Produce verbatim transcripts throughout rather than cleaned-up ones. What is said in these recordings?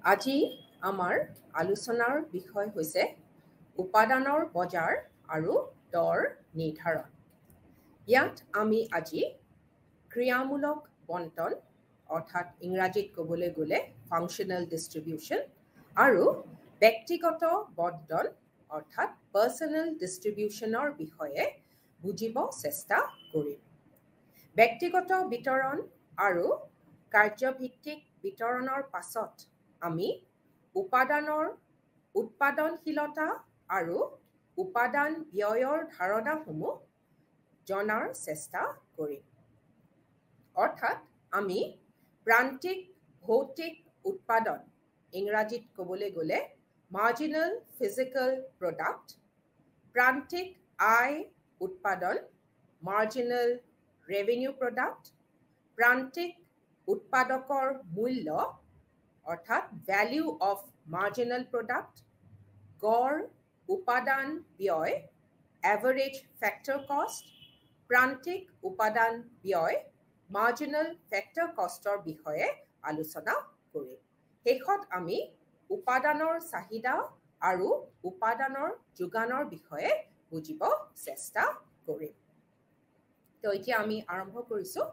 আজি আমাৰ আলোচনাৰ বিষয় হৈছে উপাদানৰ বজাৰ আৰু দৰ নিৰ্ধাৰণ। ইয়াত আমি আজি ক্ৰিয়ামূলক বণ্টন অৰ্থাৎ ইংৰাজীত ক'বলৈ গ'লে ফাংচনেল ডিষ্ট্ৰিবিউশ্যন আৰু ব্যক্তিগত বণ্টন অৰ্থাৎ পাৰ্চনেল ডিষ্ট্ৰিবিউশ্যনৰ বিষয়ে বুজিব চেষ্টা কৰিম। ব্যক্তিগত বিতৰণ আৰু কাৰ্যভিত্তিক বিতৰণৰ পাছত আমি উপাদানৰ উৎপাদনশীলতা আৰু উপাদান ব্যয়ৰ ধাৰণাসমূহ জনাৰ চেষ্টা কৰিম। অৰ্থাৎ আমি প্ৰান্তিক ভৌতিক উৎপাদন ইংৰাজীত ক'বলৈ গ'লে মাৰ্জিনেল ফিজিকেল প্ৰডাক্ট, প্ৰান্তিক আয় উৎপাদন মাৰ্জিনেল ৰেভিনিউ প্ৰডাক্ট, প্ৰান্তিক উৎপাদকৰ মূল্য অৰ্থাৎ ভ্যালু অফ মাৰ্জিনেল প্ৰডাক্ট, গড় উপাদান ব্যয় এভাৰেজ ফেক্টৰ কষ্ট, প্ৰান্তিক উপাদান ব্যয় মাৰ্জিনেল ফেক্টৰ কষ্টৰ বিষয়ে আলোচনা কৰিম। শেষত আমি উপাদানৰ চাহিদা আৰু উপাদানৰ যোগানৰ বিষয়ে বুজিব চেষ্টা কৰিম। তো এতিয়া আমি আৰম্ভ কৰিছোঁ।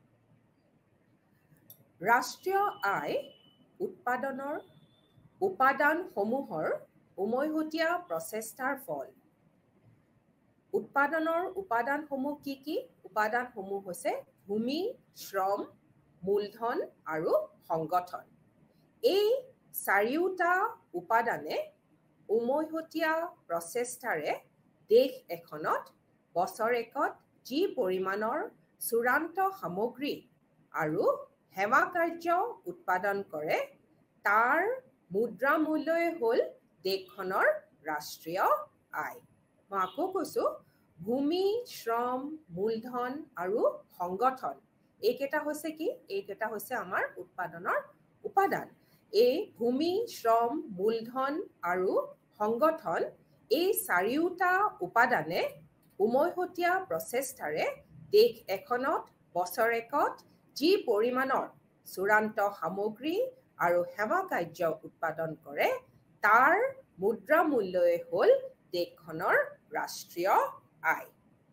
ৰাষ্ট্ৰীয় আয় উৎপাদনৰ উপাদানসমূহৰ উমৈহতীয়া প্ৰচেষ্টাৰ ফল। উৎপাদনৰ উপাদানসমূহ কি কি? উপাদানসমূহ হৈছে ভূমি, শ্ৰম, মূলধন আৰু সংগঠন। এই চাৰিওটা উপাদানে উমৈহতীয়া প্ৰচেষ্টাৰে দেশ এখনত বছৰেকত যি পৰিমাণৰ চূড়ান্ত সামগ্ৰী আৰু সেৱা কাৰ্য উৎপাদন কৰে তাৰ মুদ্ৰা মূল্যই হ'ল দেশখনৰ ৰাষ্ট্ৰীয় আয়। মই আকৌ কৈছোঁ, ভূমি, শ্ৰম, মূলধন আৰু সংগঠন এইকেইটা হৈছে কি? এইকেইটা হৈছে আমাৰ উৎপাদনৰ উপাদান। এই ভূমি, শ্ৰম, মূলধন আৰু সংগঠন এই চাৰিওটা উপাদানে উমৈহতীয়া প্ৰচেষ্টাৰে দেশ এখনত বছৰেকত যি পৰিমাণৰ চূড়ান্ত সামগ্ৰী আৰু সেৱা কাৰ্য উৎপাদন কৰে তাৰ মুদ্ৰা মূল্যই হ'ল দেশখনৰ ৰাষ্ট্ৰীয় আয়।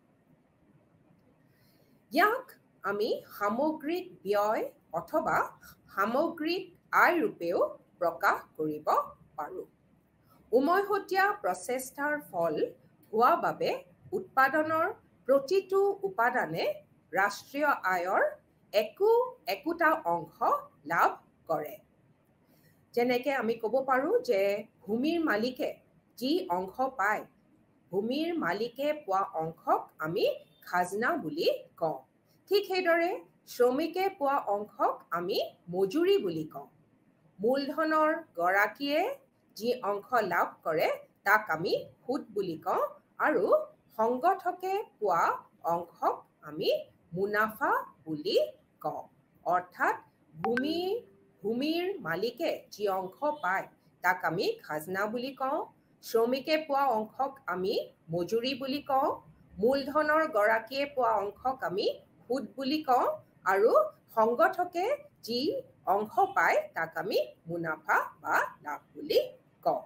ইয়াক আমি সামগ্ৰিক ব্যয় অথবা সামগ্ৰিক আয় ৰূপেও প্ৰকাশ কৰিব পাৰোঁ। উমৈহতীয়া প্ৰচেষ্টাৰ ফল হোৱা বাবে উৎপাদনৰ প্ৰতিটো উপাদানে ৰাষ্ট্ৰীয় আয়ৰ একো একোটা অংশ লাভ কৰে। যেনেকৈ আমি ক'ব পাৰোঁ যে ভূমিৰ মালিকে যি অংশ পায়, ভূমিৰ মালিকে পোৱা অংশক আমি খাজনা বুলি কওঁ। ঠিক সেইদৰে শ্ৰমিকে পোৱা অংশক আমি মজুৰি বুলি কওঁ। মূলধনৰ গৰাকীয়ে যি অংশ লাভ কৰে তাক আমি সুদ বুলি কওঁ আৰু সংগঠকে পোৱা অংশক আমি মুনাফা বুলি কওঁ। অৰ্থাৎ ভূমি ভূমিৰ মালিকে যি অংশ পায় তাক আমি খাজনা বুলি কওঁ, শ্ৰমিকে পোৱা অংশক আমি মজুৰি বুলি কওঁ, মূলধনৰ গৰাকীয়ে পোৱা অংশক আমি সুদ বুলি কওঁ আৰু সংগঠকে যি অংশ পায় তাক আমি মুনাফা বা লাভ বুলি কওঁ।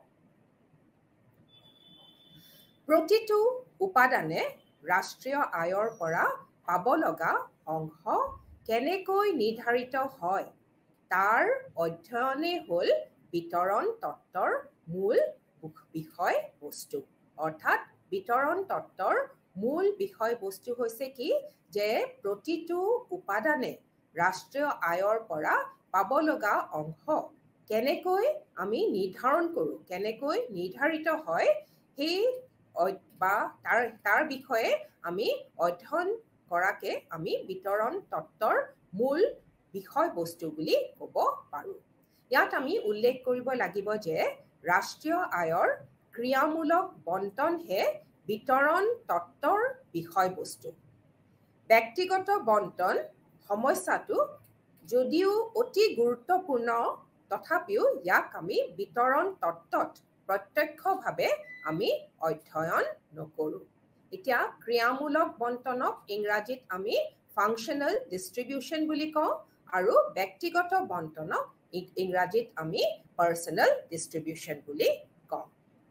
প্ৰতিটো উপাদানে ৰাষ্ট্ৰীয় আয়ৰ পৰা পাব লগা অংশ কেনেকৈ নিৰ্ধাৰিত হয় তাৰ অধ্যয়নেই হ'ল বিতৰণ তত্ত্বৰ মূল বিষয়বস্তু। অৰ্থাৎ বিতৰণ তত্ত্বৰ মূল বিষয়বস্তু হৈছে কি? যে প্ৰতিটো উপাদানে ৰাষ্ট্ৰীয় আয়ৰ পৰা পাব লগা অংশ কেনেকৈ আমি নিৰ্ধাৰণ কৰোঁ, কেনেকৈ নিৰ্ধাৰিত হয় সেই বা তাৰ তাৰ বিষয়ে আমি অধ্যয়ন কৰাকে আমি বিতৰণ তত্ত্বৰ মূল বিষয়বস্তু বুলি ক'ব পাৰোঁ। ইয়াত আমি উল্লেখ কৰিব লাগিব যে ৰাষ্ট্ৰীয় আয়ৰ ক্ৰিয়ামূলক বণ্টনহে বিতৰণ তত্ত্বৰ বিষয়বস্তু। ব্যক্তিগত বণ্টন সমস্যাটো যদিও অতি গুৰুত্বপূৰ্ণ তথাপিও ইয়াক আমি বিতৰণ তত্ত্বত প্ৰত্যক্ষভাৱে আমি অধ্যয়ন নকৰোঁ। এতিয়া ক্ৰিয়ামূলক বণ্টনক ইংৰাজীত আমি ফাংচনেল ডিষ্ট্ৰিবিউশ্যন বুলি কওঁ আৰু ব্যক্তিগত বণ্টনক ইংৰাজীত আমি পাৰ্চনেল ডিষ্ট্ৰিবিউশ্যন বুলি কওঁ।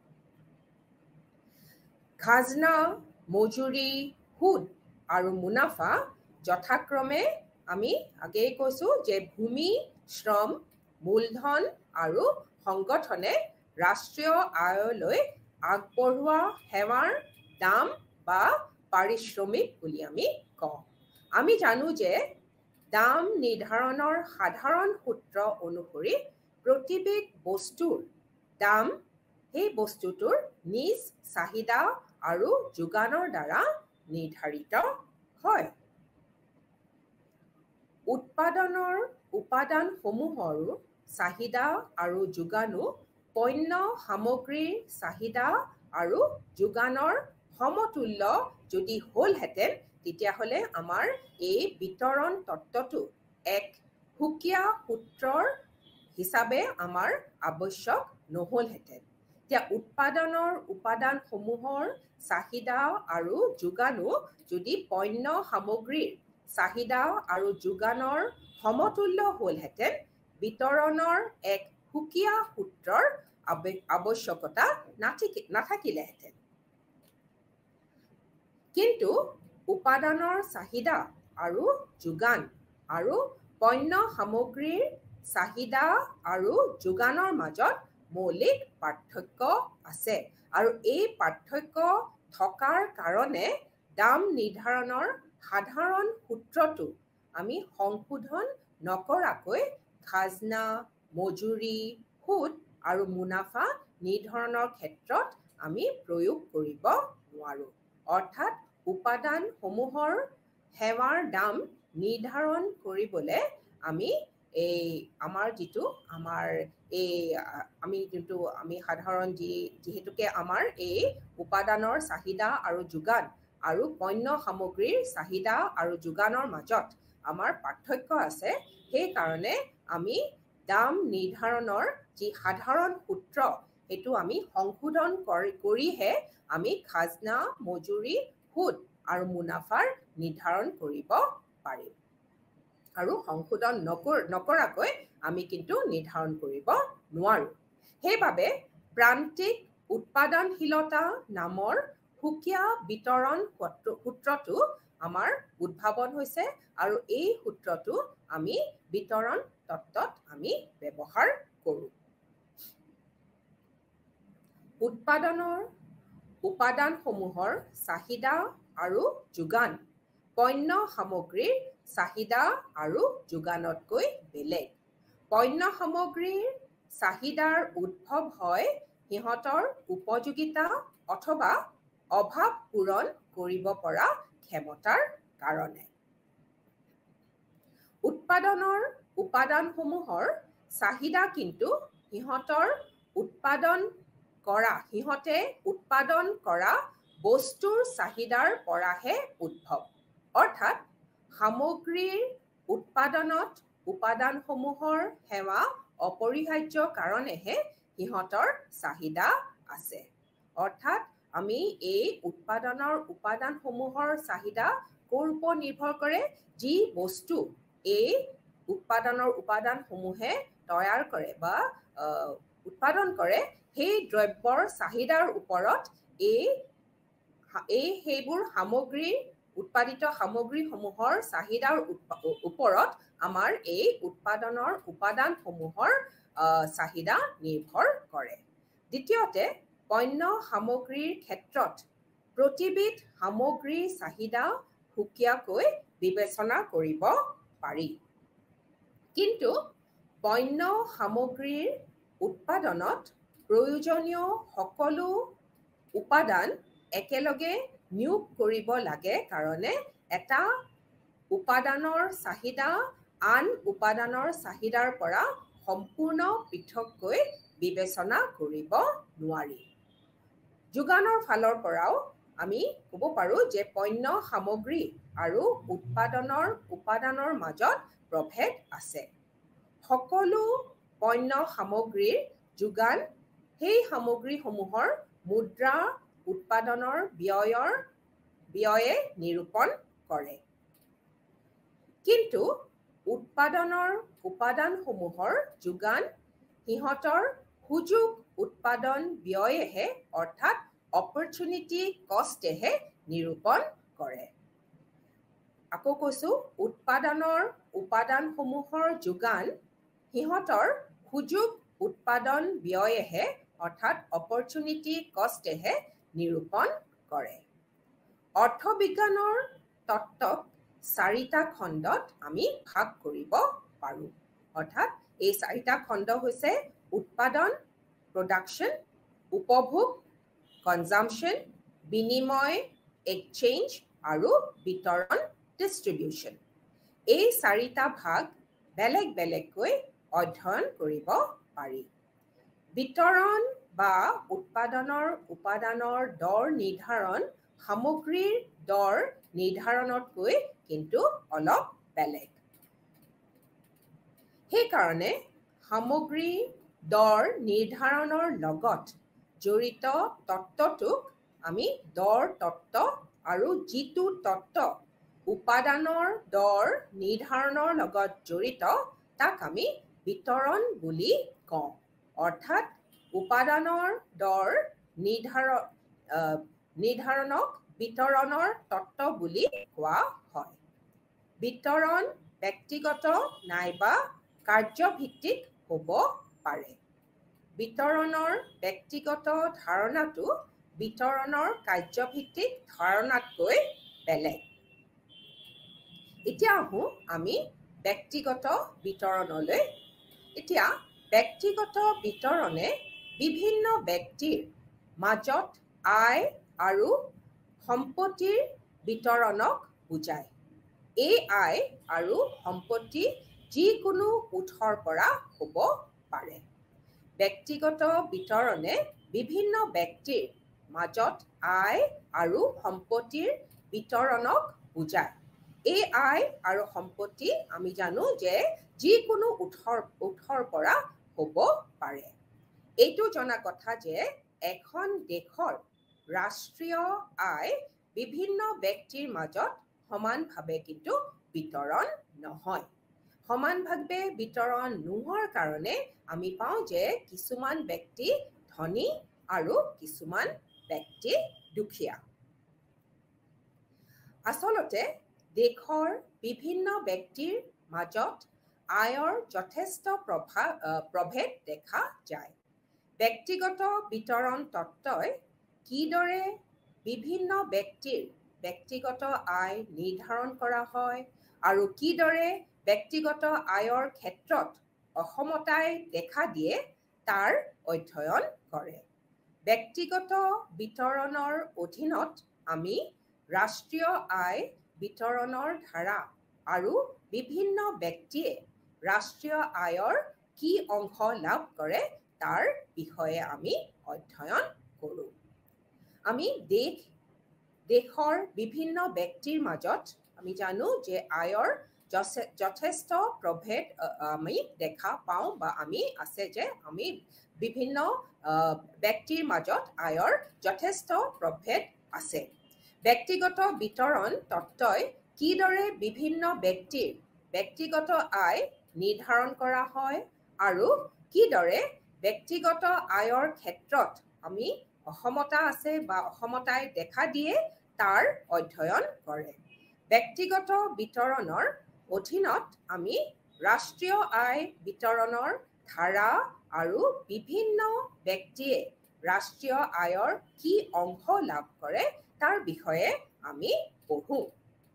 খাজনা, মজুৰি, সুদ আৰু মুনাফা যথাক্ৰমে আমি আগেয়ে কৈছোঁ যে ভূমি, শ্ৰম, মূলধন আৰু সংগঠনে ৰাষ্ট্ৰীয় আয়লৈ আগবঢ়োৱা সেৱাৰ দাম বা পাৰিশ্ৰমিক বুলি আমি কওঁ। আমি জানো যে দাম নিৰ্ধাৰণৰ সাধাৰণ সূত্ৰ অনুসৰি প্ৰতিবিধ বস্তুৰ দাম সেই বস্তুটোৰ নিজ চাহিদা আৰু যোগানৰ দ্বাৰা নিৰ্ধাৰিত হয়। উৎপাদনৰ উপাদানসমূহৰো চাহিদা আৰু যোগানো পণ্য সামগ্ৰীৰ চাহিদা আৰু যোগানৰ সমতুল্য যদি হ'লহেঁতেন তেতিয়াহ'লে আমাৰ এই বিতৰণ তত্ত্বটো এক সুকীয়া সূত্ৰৰ হিচাপে আমাৰ আৱশ্যক নহ'লহেঁতেন। এতিয়া উৎপাদনৰ উপাদানসমূহৰ চাহিদা আৰু যোগানো যদি পণ্য সামগ্ৰীৰ চাহিদা আৰু যোগানৰ সমতুল্য হ'লহেঁতেন বিতৰণৰ এক সুকীয়া সূত্ৰৰ আৱশ্যকতা নাথাকিলেহেঁতেন। কিন্তু উপাদানৰ চাহিদা আৰু যোগান আৰু পণ্য সামগ্ৰীৰ চাহিদা আৰু যোগানৰ মাজত মৌলিক পাৰ্থক্য আছে আৰু এই পাৰ্থক্য থকাৰ কাৰণে দাম নিৰ্ধাৰণৰ সাধাৰণ সূত্ৰটো আমি সংশোধন নকৰাকৈ খাজনা, মজুৰি, সুদ আৰু মুনাফা নিৰ্ধাৰণৰ ক্ষেত্ৰত আমি প্ৰয়োগ কৰিব নোৱাৰোঁ। অৰ্থাৎ উপাদানসমূহৰ সেৱাৰ দাম নিৰ্ধাৰণ কৰিবলৈ আমি এই আমাৰ যিটো আমাৰ এই আমি যোনটো আমি সাধাৰণ যি যিহেতুকে আমাৰ এই উপাদানৰ চাহিদা আৰু যোগান আৰু পণ্য সামগ্ৰীৰ চাহিদা আৰু যোগানৰ মাজত আমাৰ পাৰ্থক্য আছে, সেইকাৰণে আমি দাম নিৰ্ধাৰণৰ যি সাধাৰণ সূত্ৰ সেইটো আমি সংশোধন কৰি কৰিহে আমি খাজনা, মজুৰি, সুদ আৰু মুনাফাৰ নিৰ্ধাৰণ কৰিব পাৰিম। আৰু সংশোধন নকৰ নকৰাকৈ আমি কিন্তু নিৰ্ধাৰণ কৰিব নোৱাৰোঁ। সেইবাবে প্ৰান্তিক উৎপাদনশীলতা নামৰ সুকীয়া বিতৰণ সূত্ৰটো আমাৰ উদ্ভাৱন হৈছে আৰু এই সূত্ৰটো আমি বিতৰণ তত্ত্বত আমি ব্যৱহাৰ কৰোঁ। উৎপাদনৰ উপাদানসমূহৰ চাহিদা আৰু যোগান পণ্য সামগ্ৰীৰ চাহিদা আৰু যোগানতকৈ বেলেগ। পণ্য সামগ্ৰীৰ চাহিদাৰ উদ্ভৱ হয় সিহঁতৰ উপযোগিতা অথবা অভাৱ পূৰণ কৰিব পৰা ক্ষমতাৰ কাৰণে। উৎপাদনৰ উপাদানসমূহৰ চাহিদা কিন্তু সিহঁতৰ উৎপাদন কৰা সিহঁতে উৎপাদন কৰা বস্তুৰ চাহিদাৰ পৰাহে উদ্ভৱ। অৰ্থাৎ সামগ্ৰীৰ উৎপাদনত উপাদানসমূহৰ সেৱা অপৰিহাৰ্য কাৰণেহে সিহঁতৰ চাহিদা আছে। অৰ্থাৎ আমি এই উৎপাদনৰ উপাদানসমূহৰ চাহিদা ক'ৰ ওপৰত নিৰ্ভৰ কৰে? যি বস্তু এই উৎপাদনৰ উপাদানসমূহে তৈয়াৰ কৰে বা উৎপাদন কৰে সেই দ্ৰব্যৰ চাহিদাৰ ওপৰত এই এই সেইবোৰ সামগ্ৰীৰ উৎপাদিত সামগ্ৰীসমূহৰ চাহিদাৰ ওপৰত আমাৰ এই উৎপাদনৰ উপাদানসমূহৰ চাহিদা নিৰ্ভৰ কৰে। দ্বিতীয়তে পণ্য সামগ্ৰীৰ ক্ষেত্ৰত প্ৰতিবিধ সামগ্ৰীৰ চাহিদা সুকীয়াকৈ বিবেচনা কৰিব পাৰি। কিন্তু পণ্য সামগ্ৰীৰ উৎপাদনত প্ৰয়োজনীয় সকলো উপাদান একেলগে নিয়োগ কৰিব লাগে কাৰণে এটা উপাদানৰ চাহিদা আন উপাদানৰ চাহিদাৰ পৰা সম্পূৰ্ণ পৃথককৈ বিবেচনা কৰিব নোৱাৰি। যোগানৰ ফালৰ পৰাও আমি ক'ব পাৰোঁ যে পণ্য সামগ্ৰী আৰু উৎপাদনৰ উপাদানৰ মাজত প্ৰভেদ আছে। সকলো পণ্য সামগ্ৰীৰ যোগান সেই সামগ্ৰীসমূহৰ মুদ্ৰা উৎপাদনৰ ব্যয়ৰ ব্যয়ে নিৰূপণ কৰে। কিন্তু উৎপাদনৰ উপাদানসমূহৰ যোগান সিহঁতৰ সুযোগ উৎপাদন ব্যয়েহে অৰ্থাৎ অপৰচুনিটি কষ্টেহে নিৰূপণ কৰে। আকৌ কৈছো উৎপাদনৰ উপাদানসমূহৰ যোগান সিহঁতৰ সুযোগ উৎপাদন ব্যয়েহে অৰ্থাৎ অপৰচুনিটি কষ্টেহে নিৰূপণ কৰে। অৰ্থবিজ্ঞানৰ তত্ত্বক চাৰিটা খণ্ডত আমি ভাগ কৰিব পাৰোঁ। অৰ্থাৎ এই চাৰিটা খণ্ড হৈছে উৎপাদন প্ৰডাকশ্যন, উপভোগ কনজাম্পশ্যন, বিনিময় এক্সচেঞ্জ আৰু বিতৰণ ডিষ্ট্ৰিবিউশ্যন। এই চাৰিটা ভাগ বেলেগ বেলেগকৈ অধ্যয়ন কৰিব পাৰি। বিতৰণ বা উৎপাদনৰ উপাদানৰ দৰ নিৰ্ধাৰণ সামগ্ৰীৰ দৰ নিৰ্ধাৰণতকৈ কিন্তু অলপ বেলেগ। সেইকাৰণে সামগ্ৰী দৰ নিৰ্ধাৰণৰ লগত জড়িত তত্ত্বটোক আমি দৰ তত্ত্ব আৰু যিটো তত্ত্ব উপাদানৰ দৰ নিৰ্ধাৰণৰ লগত জড়িত তাক আমি বিতৰণ বুলি কওঁ। অৰ্থাৎ উপাদানৰ দৰ নিৰ্ধাৰণ নিৰ্ধাৰণক বিতৰণৰ তত্ত্ব বুলি কোৱা হয়। বিতৰণ ব্যক্তিগত নাইবা কাৰ্যভিত্তিক হ'ব পাৰে। বিতৰণৰ ব্যক্তিগত ধাৰণাটো বিতৰণৰ কাৰ্যভিত্তিক ধাৰণাতকৈ বেলেগ। এতিয়া আহোঁ আমি ব্যক্তিগত বিতৰণলৈ। এতিয়া ব্যক্তিগত বিতৰণে বিভিন্ন ব্যক্তিৰ মাজত আয় আৰু সম্পত্তিৰ বিতৰণক বুজায়। এই আয় আৰু সম্পত্তি যিকোনো উৎসৰ পৰা হ'ব পাৰে। ব্যক্তিগত বিতৰণে বিভিন্ন ব্যক্তিৰ মাজত আয় আৰু সম্পত্তিৰ বিতৰণক বুজায়। এই আয় আৰু সম্পত্তি আমি জানো যে যিকোনো উৎসৰ উৎসৰ পৰা হ'ব পাৰে। এইটো জনা কথা যে এখন দেশৰ ৰাষ্ট্ৰীয় আয় বিভিন্ন ব্যক্তিৰ মাজত সমানভাৱে কিন্তু বিতৰণ নহয়। সমানভাৱে বিতৰণ নোহোৱাৰ কাৰণে আমি পাওঁ যে কিছুমান ব্যক্তি ধনী আৰু কিছুমান ব্যক্তি দুখীয়া। আচলতে দেশৰ বিভিন্ন ব্যক্তিৰ মাজত আয়ৰ যথেষ্ট প্ৰভাৱ প্ৰভেদ দেখা যায়। ব্যক্তিগত বিতৰণ তত্ত্বই কিদৰে বিভিন্ন ব্যক্তিৰ ব্যক্তিগত আয় নিৰ্ধাৰণ কৰা হয় আৰু কিদৰে ব্যক্তিগত আয়ৰ ক্ষেত্ৰত অসমতাই দেখা দিয়ে তাৰ অধ্যয়ন কৰে। ব্যক্তিগত বিতৰণৰ অধীনত আমি ৰাষ্ট্ৰীয় আয় বিতৰণৰ ধাৰা আৰু বিভিন্ন ব্যক্তিয়ে ৰাষ্ট্ৰীয় আয়ৰ কি অংশ লাভ কৰে তাৰ বিষয়ে আমি অধ্যয়ন কৰোঁ। আমি দেশ দেশৰ বিভিন্ন ব্যক্তিৰ মাজত আমি জানো যে আয়ৰ যথেষ্ট প্ৰভেদ আমি দেখা পাওঁ বা আমি আছে যে আমি বিভিন্ন ব্যক্তিৰ মাজত আয়ৰ যথেষ্ট প্ৰভেদ আছে। ব্যক্তিগত বিতৰণ তত্ত্বই কিদৰে বিভিন্ন ব্যক্তিৰ ব্যক্তিগত আয় নিৰ্ধাৰণ কৰা হয় আৰু কিদৰে ব্যক্তিগত আয়ৰ ক্ষেত্ৰত আমি অসমতা আছে বা অসমতাই দেখা দিয়ে তাৰ অধ্যয়ন কৰে। ব্যক্তিগত বিতৰণৰ অধীনত আমি ৰাষ্ট্ৰীয় আয় বিতৰণৰ ধাৰা আৰু বিভিন্ন ব্যক্তিয়ে ৰাষ্ট্ৰীয় আয়ৰ কি অংশ লাভ কৰে তাৰ বিষয়ে আমি পঢ়োঁ।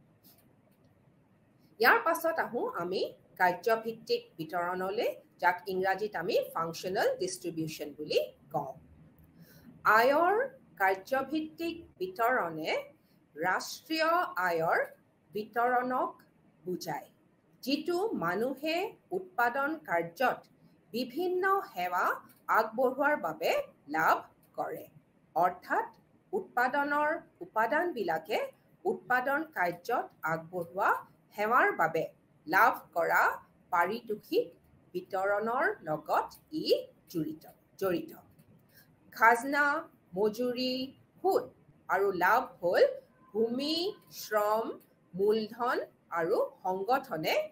ইয়াৰ পাছত আহোঁ আমি কাৰ্যভিত্তিক বিতৰণলৈ, যাক ইংৰাজীত আমি ফাংচনেল ডিষ্ট্ৰিবিউশ্যন বুলি কওঁ। আয়ৰ কাৰ্যভিত্তিক বিতৰণে ৰাষ্ট্ৰীয় আয়ৰ বিতৰণক বুজায়, যিটো মানুহে উৎপাদন কাৰ্যত বিভিন্ন সেৱা আগবঢ়োৱাৰ বাবে লাভ কৰে। অৰ্থাৎ উৎপাদনৰ উপাদানবিলাকে উৎপাদন কাৰ্যত আগবঢ়োৱা সেৱাৰ বাবে লাভ কৰা পাৰিতোষিক বিতৰণৰ লগত ই জড়িত জড়িত খাজনা, মজুৰি, সুদ আৰু লাভ হ'ল ভূমি, শ্ৰম, মূলধন আৰু সংগঠনে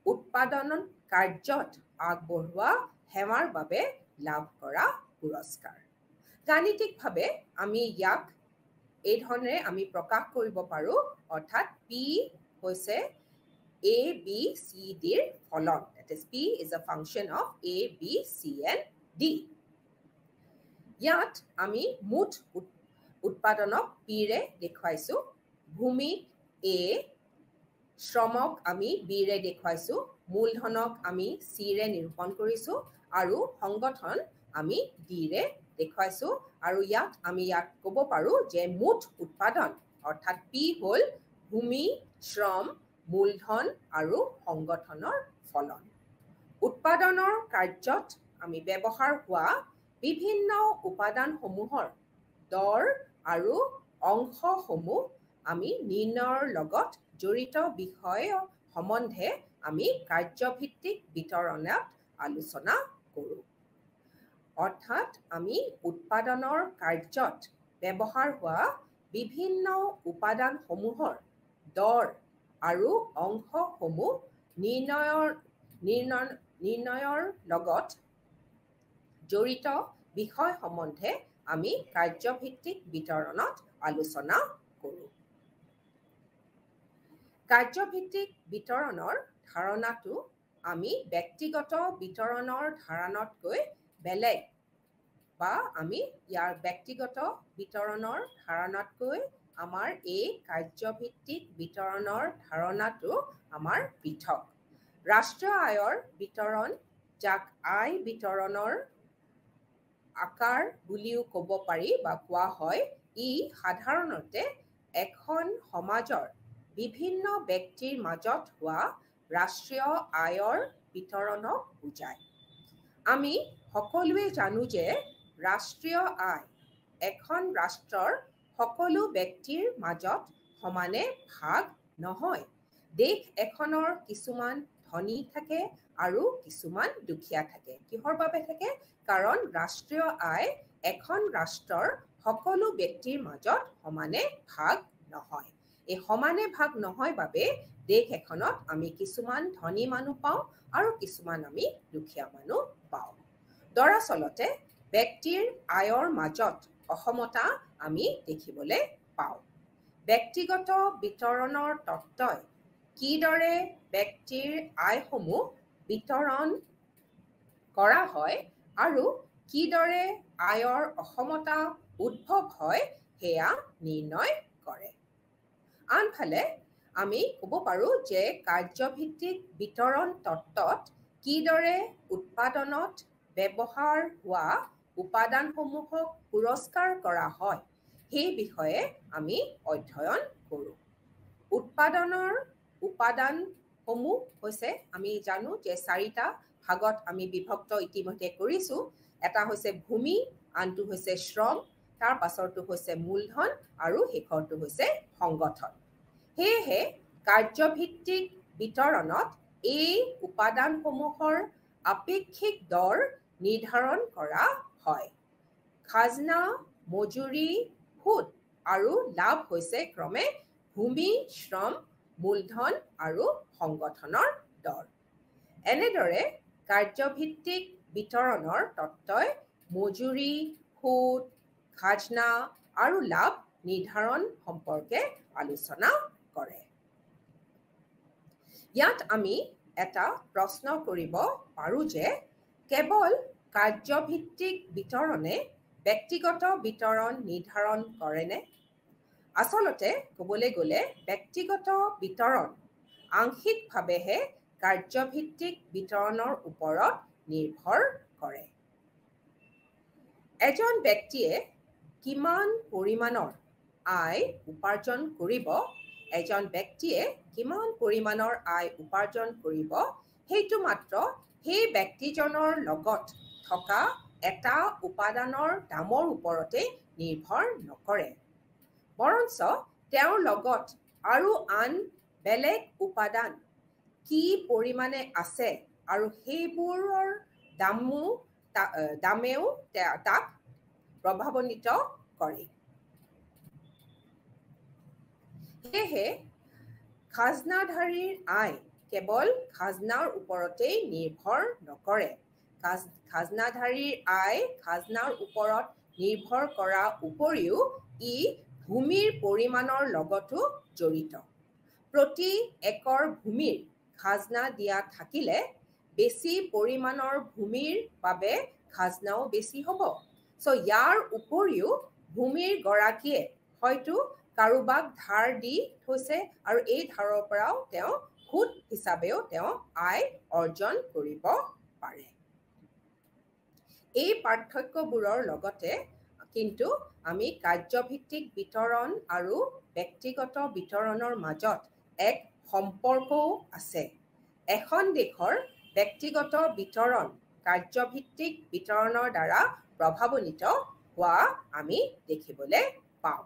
উৎপাদন কাৰ্যত আগবঢ়োৱা সেৱাৰ বাবে লাভ কৰা পুৰস্কাৰ। গাণিতিকভাৱে আমি ইয়াক এই ধৰণে আমি প্ৰকাশ কৰিব পাৰোঁ, অৰ্থাৎ P হৈছে A, B, C, D ৰ ফলন। That is, P is a function of A, B, C, and D. ইয়াত আমি মুঠ উৎপাদনক P ৰে দেখুৱাইছোঁ, ভূমিক A, শ্ৰমক আমি B ৰে দেখুৱাইছোঁ, মূলধনক আমি C ৰে নিৰূপণ কৰিছোঁ আৰু সংগঠন আমি D ৰে দেখুৱাইছোঁ। আৰু ইয়াত আমি ইয়াক ক'ব পাৰোঁ যে মুঠ উৎপাদন অৰ্থাৎ P হ'ল ভূমি, শ্ৰম, মূলধন আৰু সংগঠনৰ ফলন। উৎপাদনৰ কাৰ্যত আমি ব্যৱহাৰ হোৱা বিভিন্ন উপাদানসমূহৰ দৰ আৰু অংশসমূহ আমি নিৰ্ণয়ৰ লগত জড়িত বিষয় সম্বন্ধে আমি কাৰ্যভিত্তিক বিতৰণত আলোচনা কৰোঁ। অৰ্থাৎ আমি উৎপাদনৰ কাৰ্যত ব্যৱহাৰ হোৱা বিভিন্ন উপাদানসমূহৰ দৰ আৰু অংশসমূহ নিৰ্ণয়ৰ নিৰ্ণয় নিৰ্ণয়ৰ লগত জড়িত বিষয় সম্বন্ধে আমি কাৰ্যভিত্তিক বিতৰণত আলোচনা কৰোঁ। কাৰ্যভিত্তিক বিতৰণৰ ধাৰণাটো আমি ব্যক্তিগত বিতৰণৰ ধাৰণতকৈ বেলেগ, বা আমি ইয়াৰ ব্যক্তিগত বিতৰণৰ ধাৰণাতকৈ আমাৰ এই কাৰ্যভিত্তিক বিতৰণৰ ধাৰণাটো আমাৰ পৃথক। ৰাষ্ট্ৰীয় আয়ৰ বিতৰণ, যাক আয় বিতৰণৰ আকাৰ বুলিও ক'ব পাৰি বা কোৱা হয়, ই সাধাৰণতে এখন সমাজৰ বিভিন্ন ব্যক্তিৰ মাজত হোৱা ৰাষ্ট্ৰীয় আয়ৰ বিতৰণক বুজায়। আমি সকলোৱে জানো যে ৰাষ্ট্ৰীয় আয় এখন ৰাষ্ট্ৰৰ সকলো ব্যক্তিৰ মাজত সমানে ভাগ নহয়। দেশ এখনৰ কিছুমান ধনী থাকে আৰু কিছুমান দুখীয়া থাকে। কিহৰ বাবে থাকে? কাৰণ ৰাষ্ট্ৰীয় আয় এখন ৰাষ্ট্ৰৰ সকলো ব্যক্তিৰ মাজত সমানে ভাগ নহয়। এই সমানে ভাগ নহয় বাবে দেশ এখনত আমি কিছুমান ধনী মানুহ পাওঁ আৰু কিছুমান আমি দুখীয়া মানুহ পাওঁ। দৰাচলতে ব্যক্তিৰ আয়ৰ মাজত অসমতা আমি দেখিবলৈ পাওঁ। ব্যক্তিগত বিতৰণৰ তত্ত্বই কিদৰে ব্যক্তিৰ আয়সমূহ বিতৰণ কৰা হয় আৰু কিদৰে আয়ৰ অসমতা উদ্ভৱ হয় সেয়া নিৰ্ণয় কৰে। আনফালে আমি ক'ব পাৰোঁ যে কাৰ্যভিত্তিক বিতৰণ তত্ত্বত কিদৰে উৎপাদনত ব্যৱহাৰ হোৱা উপাদানসমূহক পুৰস্কাৰ কৰা হয় সেই বিষয়ে আমি অধ্যয়ন কৰোঁ। উৎপাদনৰ উপাদানসমূহ হৈছে, আমি জানো যে চাৰিটা ভাগত আমি বিভক্ত ইতিমধ্যে কৰিছোঁ। এটা হৈছে ভূমি, আনটো হৈছে শ্ৰম, তাৰ পাছৰটো হৈছে মূলধন আৰু শেষৰটো হৈছে সংগঠন। সেয়েহে কাৰ্যভিত্তিক বিতৰণত এই উপাদানসমূহৰ আপেক্ষিক দৰ নিৰ্ধাৰণ কৰা হয়। খাজনা, মজুৰি, সুদ আৰু লাভ হৈছে ক্ৰমে ভূমি, শ্ৰম, মূলধন আৰু সংগঠনৰ দৰ। এনেদৰে কাৰ্যভিত্তিক বিতৰণৰ তত্ত্বই মজুৰি, সুদ, খাজনা আৰু লাভ নিৰ্ধাৰণ সম্পৰ্কে আলোচনা কৰে। ইয়াত আমি এটা প্ৰশ্ন কৰিব পাৰোঁ যে কেৱল কাৰ্যভিত্তিক বিতৰণে ব্যক্তিগত বিতৰণ নিৰ্ধাৰণ কৰেনে? আচলতে ক'বলৈ গ'লে ব্যক্তিগত বিতৰণ আংশিকভাৱেহে কাৰ্যভিত্তিক বিতৰণৰ ওপৰত নিৰ্ভৰ কৰে। এজন ব্যক্তিয়ে কিমান পৰিমাণৰ আয় উপাৰ্জন কৰিব, এজন ব্যক্তিয়ে কিমান পৰিমাণৰ আয় উপাৰ্জন কৰিব সেইটো মাত্ৰ সেই ব্যক্তিজনৰ লগত থকা এটা উপাদানৰ দামৰ ওপৰতে নিৰ্ভৰ নকৰে, বৰঞ্চ তেওঁৰ লগত আৰু আন বেলেগ উপাদান কি পৰিমাণে আছে আৰু সেইবোৰৰ দামো দামেও তাক প্ৰভাৱান্বিত কৰে। সেয়েহে খাজনাধাৰীৰ আয় কেৱল খাজনাৰ ওপৰতেই নিৰ্ভৰ নকৰে। খাজ খাজনাধাৰীৰ আয় খাজনাৰ ওপৰত নিৰ্ভৰ কৰাৰ উপৰিও ই ভূমিৰ পৰিমাণৰ লগতো জড়িত। প্ৰতি একৰ ভূমিৰ খাজনা দিয়া থাকিলে বেছি পৰিমাণৰ ভূমিৰ বাবে খাজনাও বেছি হ'ব। চ' ইয়াৰ উপৰিও ভূমিৰ গৰাকীয়ে হয়তো কাৰোবাক ধাৰ দি থৈছে আৰু এই ধাৰৰ পৰাও তেওঁ সুদ হিচাপেও তেওঁ আয় অৰ্জন কৰিব পাৰে। এই পাৰ্থক্যবোৰৰ লগতে কিন্তু আমি কাৰ্যভিত্তিক বিতৰণ আৰু ব্যক্তিগত বিতৰণৰ মাজত এক সম্পৰ্কও আছে। এখন দেশৰ ব্যক্তিগত বিতৰণ কাৰ্যভিত্তিক বিতৰণৰ দ্বাৰা প্ৰভাৱান্বিত হোৱা আমি দেখিবলৈ পাওঁ।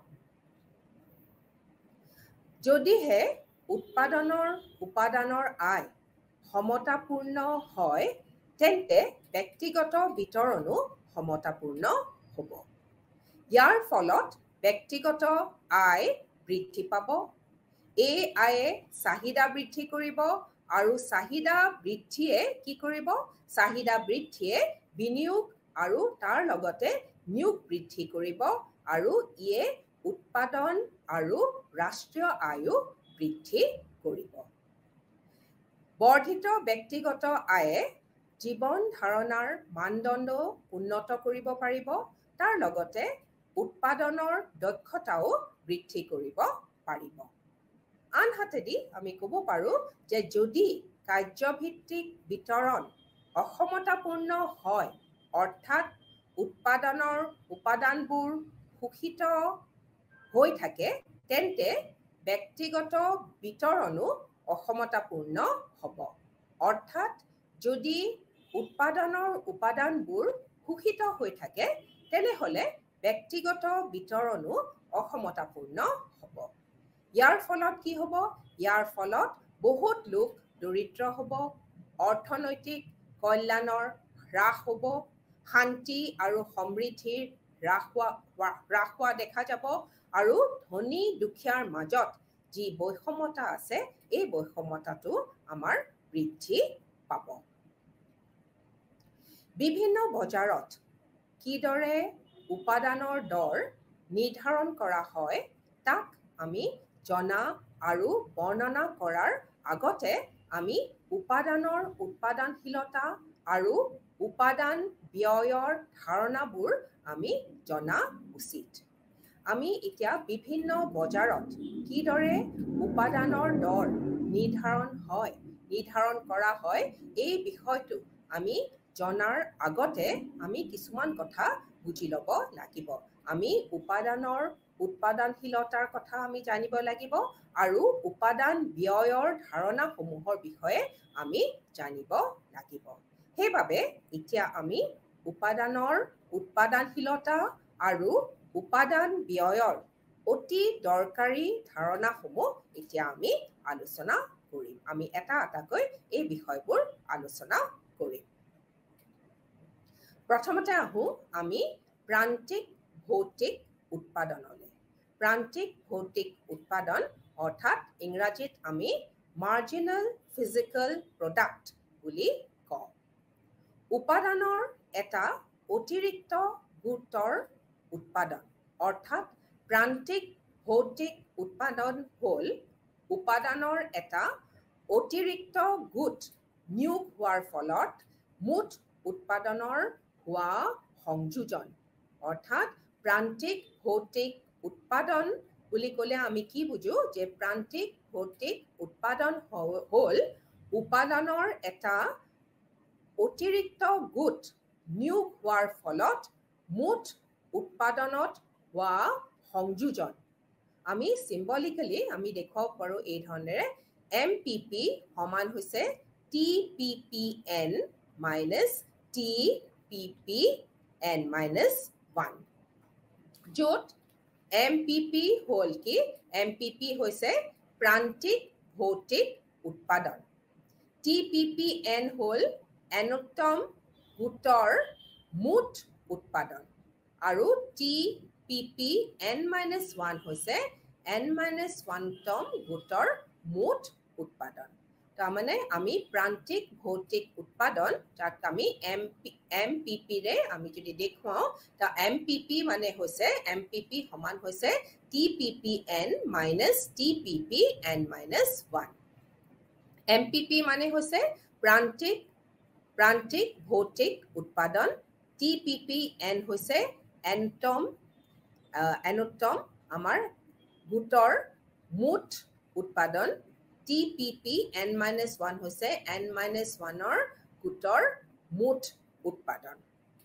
যদিহে উৎপাদনৰ উপাদানৰ আয় সমতাপূৰ্ণ হয় তেন্তে ব্যক্তিগত বিতৰণো সমতাপূৰ্ণ হ'ব। ইয়াৰ ফলত ব্যক্তিগত আয় বৃদ্ধি পাব। এই আয়ে চাহিদা বৃদ্ধি কৰিব আৰু চাহিদা বৃদ্ধিয়ে কি কৰিব? চাহিদা বৃদ্ধিয়ে বিনিয়োগ আৰু তাৰ লগতে নিয়োগ বৃদ্ধি কৰিব আৰু ইয়ে উৎপাদন আৰু ৰাষ্ট্ৰীয় আয়ো বৃদ্ধি কৰিব। বৰ্ধিত ব্যক্তিগত আয়ে জীৱন ধাৰণৰ মানদণ্ড উন্নত কৰিব পাৰিব, তাৰ লগতে উৎপাদনৰ দক্ষতাও বৃদ্ধি কৰিব পাৰিব। আনহাতেদি আমি ক'ব পাৰোঁ যে যদি কাৰ্যভিত্তিক বিতৰণ অসমতাপূৰ্ণ হয়, অৰ্থাৎ উৎপাদনৰ উপাদানবোৰ শোষিত হৈ থাকে, তেন্তে ব্যক্তিগত বিতৰণো অসমতাপূৰ্ণ হ'ব। অৰ্থাৎ যদি উৎপাদনৰ উপাদানবোৰ শোষিত হৈ থাকে তেনেহ'লে ব্যক্তিগত বিতৰণো অসমতাপূৰ্ণ হ'ব। ইয়াৰ ফলত কি হ'ব? ইয়াৰ ফলত বহুত লোক দৰিদ্ৰ হ'ব, অৰ্থনৈতিক কল্যাণৰ হ্ৰাস হ'ব, শান্তি আৰু সমৃদ্ধিৰ হ্ৰাস হোৱা হ্ৰাস হোৱা দেখা যাব আৰু ধনী দুখীয়াৰ মাজত যি বৈষমতা আছে এই বৈষমতাটো আমাৰ বৃদ্ধি পাব। বিভিন্ন বজাৰত কিদৰে উপাদানৰ দৰ নিৰ্ধাৰণ কৰা হয় তাক আমি জনা আৰু বৰ্ণনা কৰাৰ আগতে আমি উপাদানৰ উৎপাদনশীলতা আৰু উপাদান ব্যয়ৰ ধাৰণাবোৰ আমি জনা উচিত। আমি এতিয়া বিভিন্ন বজাৰত কিদৰে উপাদানৰ দৰ নিৰ্ধাৰণ হয় নিৰ্ধাৰণ কৰা হয় এই বিষয়টো আমি জনাৰ আগতে আমি কিছুমান কথা বুজি ল'ব লাগিব। আমি উপাদানৰ উৎপাদনশীলতাৰ কথা আমি জানিব লাগিব আৰু উপাদান ব্যয়ৰ ধাৰণাসমূহৰ বিষয়ে আমি জানিব লাগিব। সেইবাবে এতিয়া আমি উপাদানৰ উৎপাদনশীলতা আৰু উপাদান ব্যয়ৰ অতি দৰকাৰী ধাৰণাসমূহ এতিয়া আমি আলোচনা কৰিম। আমি এটা এটাকৈ এই বিষয়বোৰ আলোচনা কৰিম। প্ৰথমতে আহোঁ আমি প্ৰান্তিক ভৌতিক উৎপাদনলৈ। প্ৰান্তিক ভৌতিক উৎপাদন অৰ্থাৎ ইংৰাজীত আমি মাৰ্জিনেল ফিজিকেল প্ৰডাক্ট বুলি কওঁ। উপাদানৰ এটা অতিৰিক্ত গুৰুত্বৰ উৎপাদন অৰ্থাৎ প্ৰান্তিক ভৌতিক উৎপাদন হ'ল উপাদানৰ এটা অতিৰিক্ত গোট নিয়োগ হোৱাৰ ফলত মুঠ উৎপাদনৰ হোৱা সংযোজন। অৰ্থাৎ প্ৰান্তিক ভৌতিক উৎপাদন বুলি ক'লে আমি কি বুজো যে প্ৰান্তিক ভৌতিক উৎপাদন হ'ল উপাদানৰ এটা অতিৰিক্ত গোট নিয়োগ হোৱাৰ ফলত মুঠ উৎপাদনত হোৱা সংযোজন। আমি চিম্বলিকেলি আমি দেখুৱাব পাৰোঁ এই ধৰণেৰে এম পি পি সমান হৈছে T P P N minus T P P N minus one, য'ত এম পি পি হ'ল কি? এম পি পি হৈছে প্ৰান্তিক ভৌতিক উৎপাদন, টি পি পি এন হ'ল এনোত্তম গোটৰ মুঠ উৎপাদন আৰু T P P N minus one হৈছে এন মাইনাছ ওৱানতম গোটৰ মুঠ উৎপাদন। তাৰ মানে আমি প্ৰান্তিক ভৌতিক উৎপাদন যাক আমি এম পি পি ৰে আমি যদি দেখুৱাও তা এম পি পি মানে হৈছে এম পি পি সমান হৈছে T P P N minus T P P N minus one M P P মানে হৈছে প্ৰান্তিক প্ৰান্তিক ভৌতিক উৎপাদন টি পি পি এন হৈছে এনটম এনোটম আমাৰ গোটৰ মুঠ উৎপাদন T P P N minus one হৈছে এন মাইনাছ ওৱানৰ গোটৰ মুঠ উৎপাদন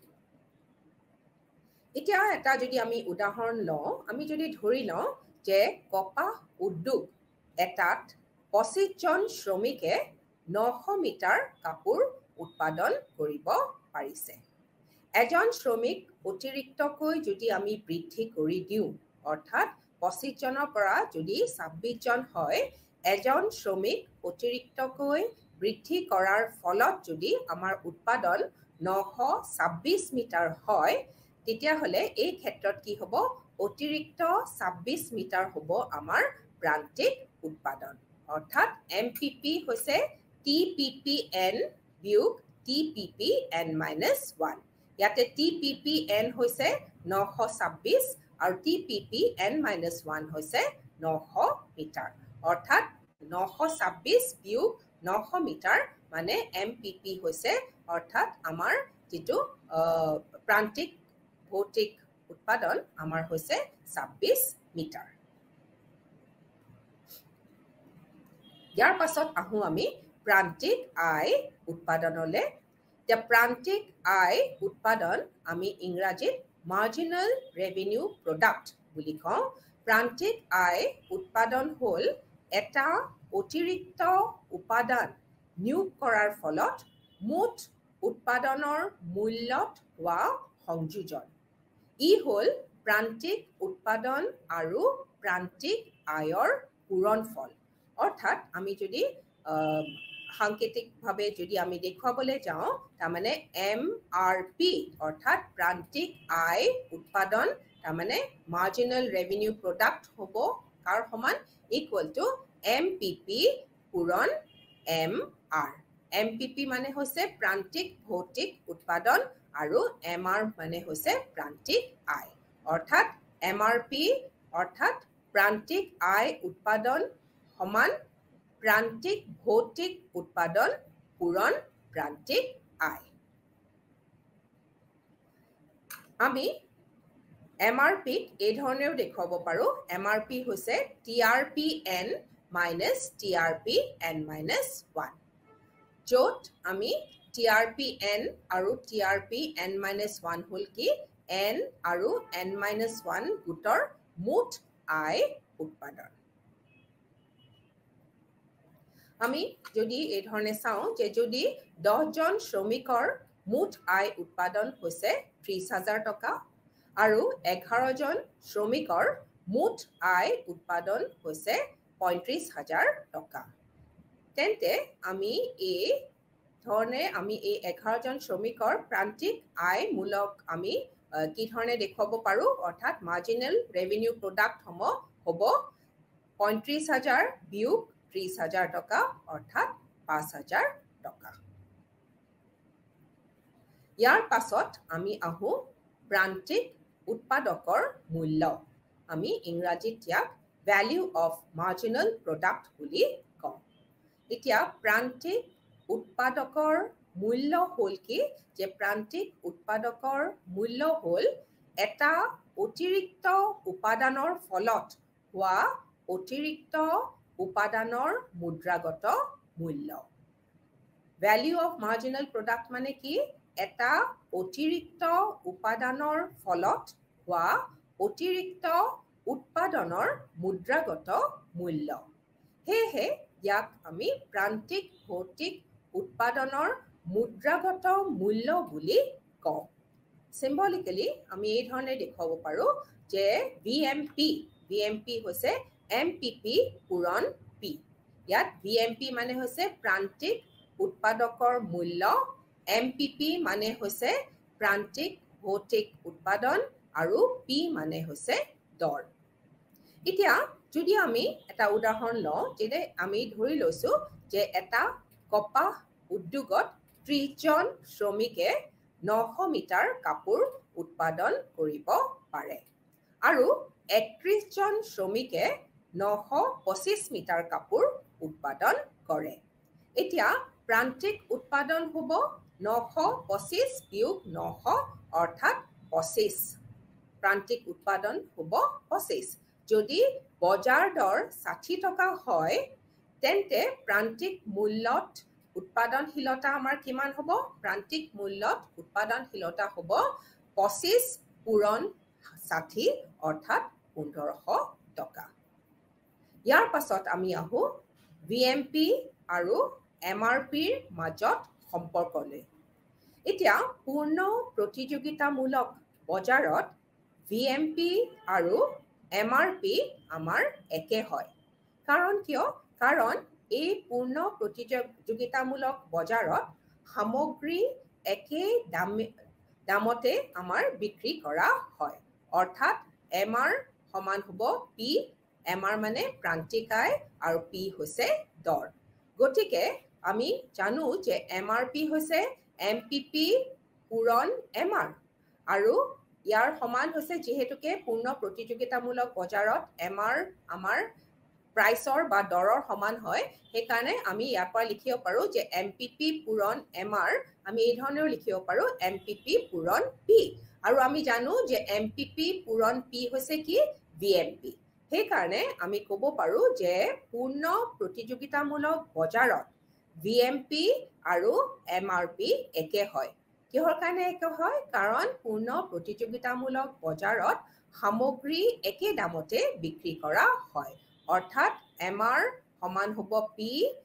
এতিয়া এটা যদি আমি উদাহৰণ লওঁ আমি যদি ধৰি লওঁ যে কপাহ উদ্যোগ এটাত পঁচিছ জন শ্ৰমিকে নশ মিটাৰ কাপোৰ উৎপাদন কৰিব পাৰিছে এজন শ্ৰমিক অতিৰিক্তকৈ যদি আমি বৃদ্ধি কৰি দিওঁ অৰ্থাৎ পঁচিছ জনৰ পৰা যদি ছাব্বিছ জন হয় এজন শ্ৰমিক অতিৰিক্তকৈ বৃদ্ধি কৰাৰ ফলত যদি আমাৰ উৎপাদন নশ ছাব্বিছ মিটাৰ হয় তেতিয়াহ'লে এই ক্ষেত্ৰত কি হ'ব অতিৰিক্ত ছাব্বিছ মিটাৰ হ'ব আমাৰ প্ৰান্তিক উৎপাদন অৰ্থাৎ এম পি পি হৈছে টি পি পি এন বিয়োগ T P P N minus one ইয়াতে টি পি পি এন হৈছে নশ ছাব্বিছ আৰু T P P N minus one হৈছে নশ মিটাৰ অৰ্থাৎ নশ ছাব্বিছ বিয়োগ নশ মিটাৰ মানে এম পি পি হৈছে অৰ্থাৎ আমাৰ যেটো প্ৰান্তিক ভৌতিক উৎপাদন আমাৰ হৈছে ছাব্বিছ মিটাৰ ইয়াৰ পাছত আহো আমি প্ৰান্তিক আয় উৎপাদনলৈ The প্ৰান্তিক আয় উৎপাদন আমি ইংৰাজীত marginal revenue product বুলি কওঁ প্ৰান্তিক আয় উৎপাদন হ'ল এটা অতিৰিক্ত উপাদান নিয়োগ কৰাৰ ফলত মুঠ উৎপাদনৰ মূল্যত হোৱা সংযোজন ই হ'ল প্ৰান্তিক উৎপাদন আৰু প্ৰান্তিক আয়ৰ পূৰণফল অৰ্থাৎ আমি যদি সাংকেতিকভাৱে যদি আমি দেখুৱাবলৈ যাওঁ তাৰমানে এম আৰ পি অৰ্থাৎ প্ৰান্তিক আয় উৎপাদন তাৰমানে মাৰ্জিনেল ৰেভিনিউ প্ৰডাক্ট হ'ব কাৰ সমান equal to M P P পূৰণ M R M P P মানে হৈছে প্ৰান্তিক ভৌতিক উৎপাদন আৰু এম আৰ মানে হৈছে প্ৰান্তিক আয় অৰ্থাৎ এম আৰ পি অৰ্থাৎ প্ৰান্তিক আয় উৎপাদন সমান প্ৰান্তিক ভৌতিক উৎপাদন পূৰণ প্ৰান্তিক আয় আমি এম আৰ পি এই ধৰণেও দেখুৱাব পাৰো এম আৰ পি হৈছে T R P N minus T R P N minus one য'ত আমি টি আৰ পি এন আৰু T R P N minus one হ'ল কি এন আৰু এন মাইনাছ ওৱান গোটৰ মুঠ আয় উৎপাদন আমি যদি এই ধৰণে চাওঁ যে যদি দহজন শ্ৰমিকৰ মুঠ আয় উৎপাদন হৈছে ত্ৰিছ হাজাৰ টকা আৰু এঘাৰজন শ্ৰমিকৰ মুঠ আয় উৎপাদন হৈছে পঁয়ত্ৰিছ হাজাৰ টকা তেন্তে আমি এই ধৰণে আমি এই এঘাৰজন শ্ৰমিকৰ প্ৰান্তিক আয় মূলক আমি কি ধৰণে দেখুৱাব পাৰো অৰ্থাৎ মাৰ্জিনেল ৰেভিনিউ প্ৰডাক্ট হ'ব পঁয়ত্ৰিছ হাজাৰ বিয়োগ ত্ৰিছ হাজাৰ টকা অৰ্থাৎ পাঁচ হাজাৰ টকা ইয়াৰ পাছত আমি আহো প্ৰান্তিক উৎপাদকৰ মূল্য আমি ইংৰাজীত ইয়াক ভ্যালু অফ মাৰ্জিনেল প্ৰডাক্ট বুলি কওঁ এতিয়া প্ৰান্তিক উৎপাদকৰ মূল্য হ'ল কি যে প্ৰান্তিক উৎপাদকৰ মূল্য হ'ল এটা অতিৰিক্ত উপাদানৰ ফলত হোৱা অতিৰিক্ত উপাদানৰ মুদ্ৰাগত মূল্য ভ্যালু অফ মাৰ্জিনেল প্ৰডাক্ট মানে কি এটা অতিৰিক্ত উপাদানৰ ফলত হোৱা অতিৰিক্ত উৎপাদনৰ মুদ্ৰাগত মূল্য হেহে ইয়াক আমি প্ৰান্তিক ভৌতিক উৎপাদনৰ মুদ্ৰাগত মূল্য বুলি কওঁ সিম্বলিক্যালি আমি এই ধৰণে দেখুৱাব পাৰো যে V M P V M P হৈছে এম পি পি পূৰণ পি ইয়াত ভি এম পি মানে হৈছে প্ৰান্তিক উৎপাদকৰ মূল্য এম পি পি মানে হৈছে প্ৰান্তিক ভৌতিক উৎপাদন আৰু পি মানে হৈছে দৰ এতিয়া যদি আমি এটা উদাহৰণ লওঁ যেনে আমি ধৰি লৈছোঁ যে এটা কপাহ উদ্যোগত ত্ৰিশ জন শ্ৰমিকে নশ মিটাৰ কাপোৰ উৎপাদন কৰিব পাৰে আৰু একত্ৰিশ জন শ্ৰমিকে নশ পঁচিছ মিটাৰ কাপোৰ উৎপাদন কৰে। এতিয়া প্ৰান্তিক উৎপাদন হ'ব নশ পঁচিছ বিয়োগ নশ অৰ্থাৎ পঁচিছ। প্ৰান্তিক উৎপাদন হ'ব পঁচিছ। যদি বজাৰ দৰ ষাঠি টকা হয় তেন্তে প্ৰান্তিক মূল্যত উৎপাদনশীলতা আমাৰ কিমান হ'ব? প্ৰান্তিক মূল্যত উৎপাদনশীলতা হ'ব পঁচিছ পূৰণ ষাঠি অৰ্থাৎ পোন্ধৰশ টকা। ইয়াৰ পাছত আমি আহোঁ ভি এম পি আৰু এম আৰ পিৰ মাজত সম্পৰ্কলৈ। এতিয়া পূৰ্ণ প্ৰতিযোগিতামূলক বজাৰত ভি এম পি আৰু এম আৰ পি আমাৰ একে হয়। কাৰণ কিয়? কাৰণ এই পূৰ্ণ প্ৰতিযোগিতামূলক বজাৰত সামগ্ৰী একে দামে দামতে আমাৰ বিক্ৰী কৰা হয়। অৰ্থাৎ এম আৰ সমান হ'ব পি, এম আৰ মানে প্ৰান্তিক আয় আৰু পি হৈছে দৰ। গতিকে আমি জানো যে এম আৰ পি হৈছে এম পি পি পূৰণ এম আৰ আৰু ইয়াৰ সমান হৈছে যিহেতুকে পূৰ্ণ প্ৰতিযোগিতামূলক বজাৰত এম আৰ আমাৰ প্ৰাইচৰ বা দৰৰ সমান হয়, সেইকাৰণে আমি ইয়াৰ পৰা লিখিব পাৰোঁ যে এম পি পি পূৰণ এম আৰ আমি এই ধৰণেও লিখিব পাৰোঁ এম পি পি পূৰণ পি। আৰু আমি জানো যে এম পি পি পূৰণ পি হৈছে কি? V M P. সেইকাৰণে আমি ক'ব পাৰোঁ যে পূৰ্ণ প্ৰতিযোগিতামূলক বজাৰত ভি এম পি আৰু এম আৰ পি একে হয়। কিহৰ কাৰণে একে হয়? কাৰণ পূৰ্ণ প্ৰতিযোগিতামূলক বজাৰত সামগ্ৰী একে দামতে বিক্ৰী কৰা হয়। অৰ্থাৎ এম আৰ সমান হ'ব পি,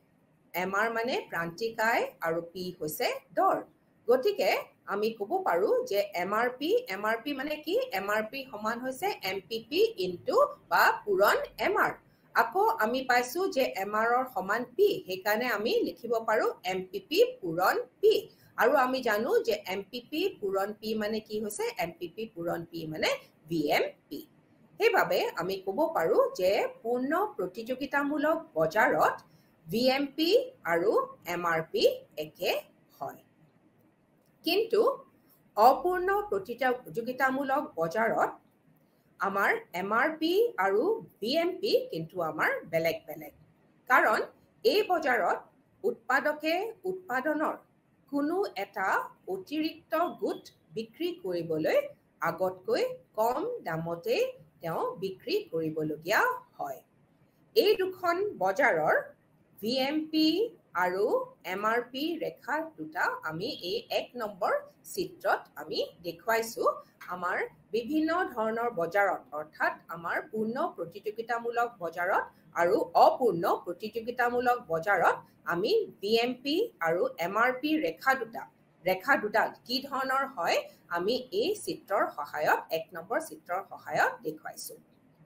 এম আৰ মানে প্ৰান্তিক আয় আৰু পি হৈছে দৰ। গতিকে আমি ক'ব পাৰোঁ যে M R P, M R P মানে কি? এম আৰ পি সমান হৈছে এম পি পি ইনটু বা পূৰণ এম আৰ। আকৌ আমি পাইছোঁ যে এম আৰৰ সমান পি, সেইকাৰণে আমি লিখিব পাৰোঁ এম পি পি পূৰণ পি। আৰু আমি জানো যে এম পি পি পূৰণ পি মানে কি হৈছে? এম পি পি পূৰণ পি মানে ভি এম পি। সেইবাবে আমি ক'ব পাৰোঁ যে পূৰ্ণ প্ৰতিযোগিতামূলক বজাৰত ভি এম পি আৰু এম আৰ পি একে হয়। কিন্তু অপূৰ্ণ প্ৰতিযোগিতামূলক বজাৰত আমাৰ এম আৰ পি আৰু ভি এম পি কিন্তু আমাৰ বেলেগ বেলেগ। কাৰণ এই বজাৰত উৎপাদকে উৎপাদনৰ কোনো এটা অতিৰিক্ত গোট বিক্ৰী কৰিবলৈ আগতকৈ কম দামতে তেওঁ বিক্ৰী কৰিবলগীয়া হয়। এই দুখন বজাৰৰ ভি এম পি আৰু এম আৰ পি ৰেখা দুটা আমি এই এক নম্বৰ চিত্ৰত আমি দেখুৱাইছোঁ। আমাৰ বিভিন্ন ধৰণৰ বজাৰত অৰ্থাৎ আমাৰ পূৰ্ণ প্ৰতিযোগিতামূলক বজাৰত আৰু অপূৰ্ণ প্ৰতিযোগিতামূলক বজাৰত আমি ভি এম পি আৰু এম আৰ পি ৰেখা দুটা ৰেখা দুডাল কি ধৰণৰ হয় আমি এই চিত্ৰৰ সহায়ত এক নম্বৰ চিত্ৰৰ সহায়ত দেখুৱাইছোঁ।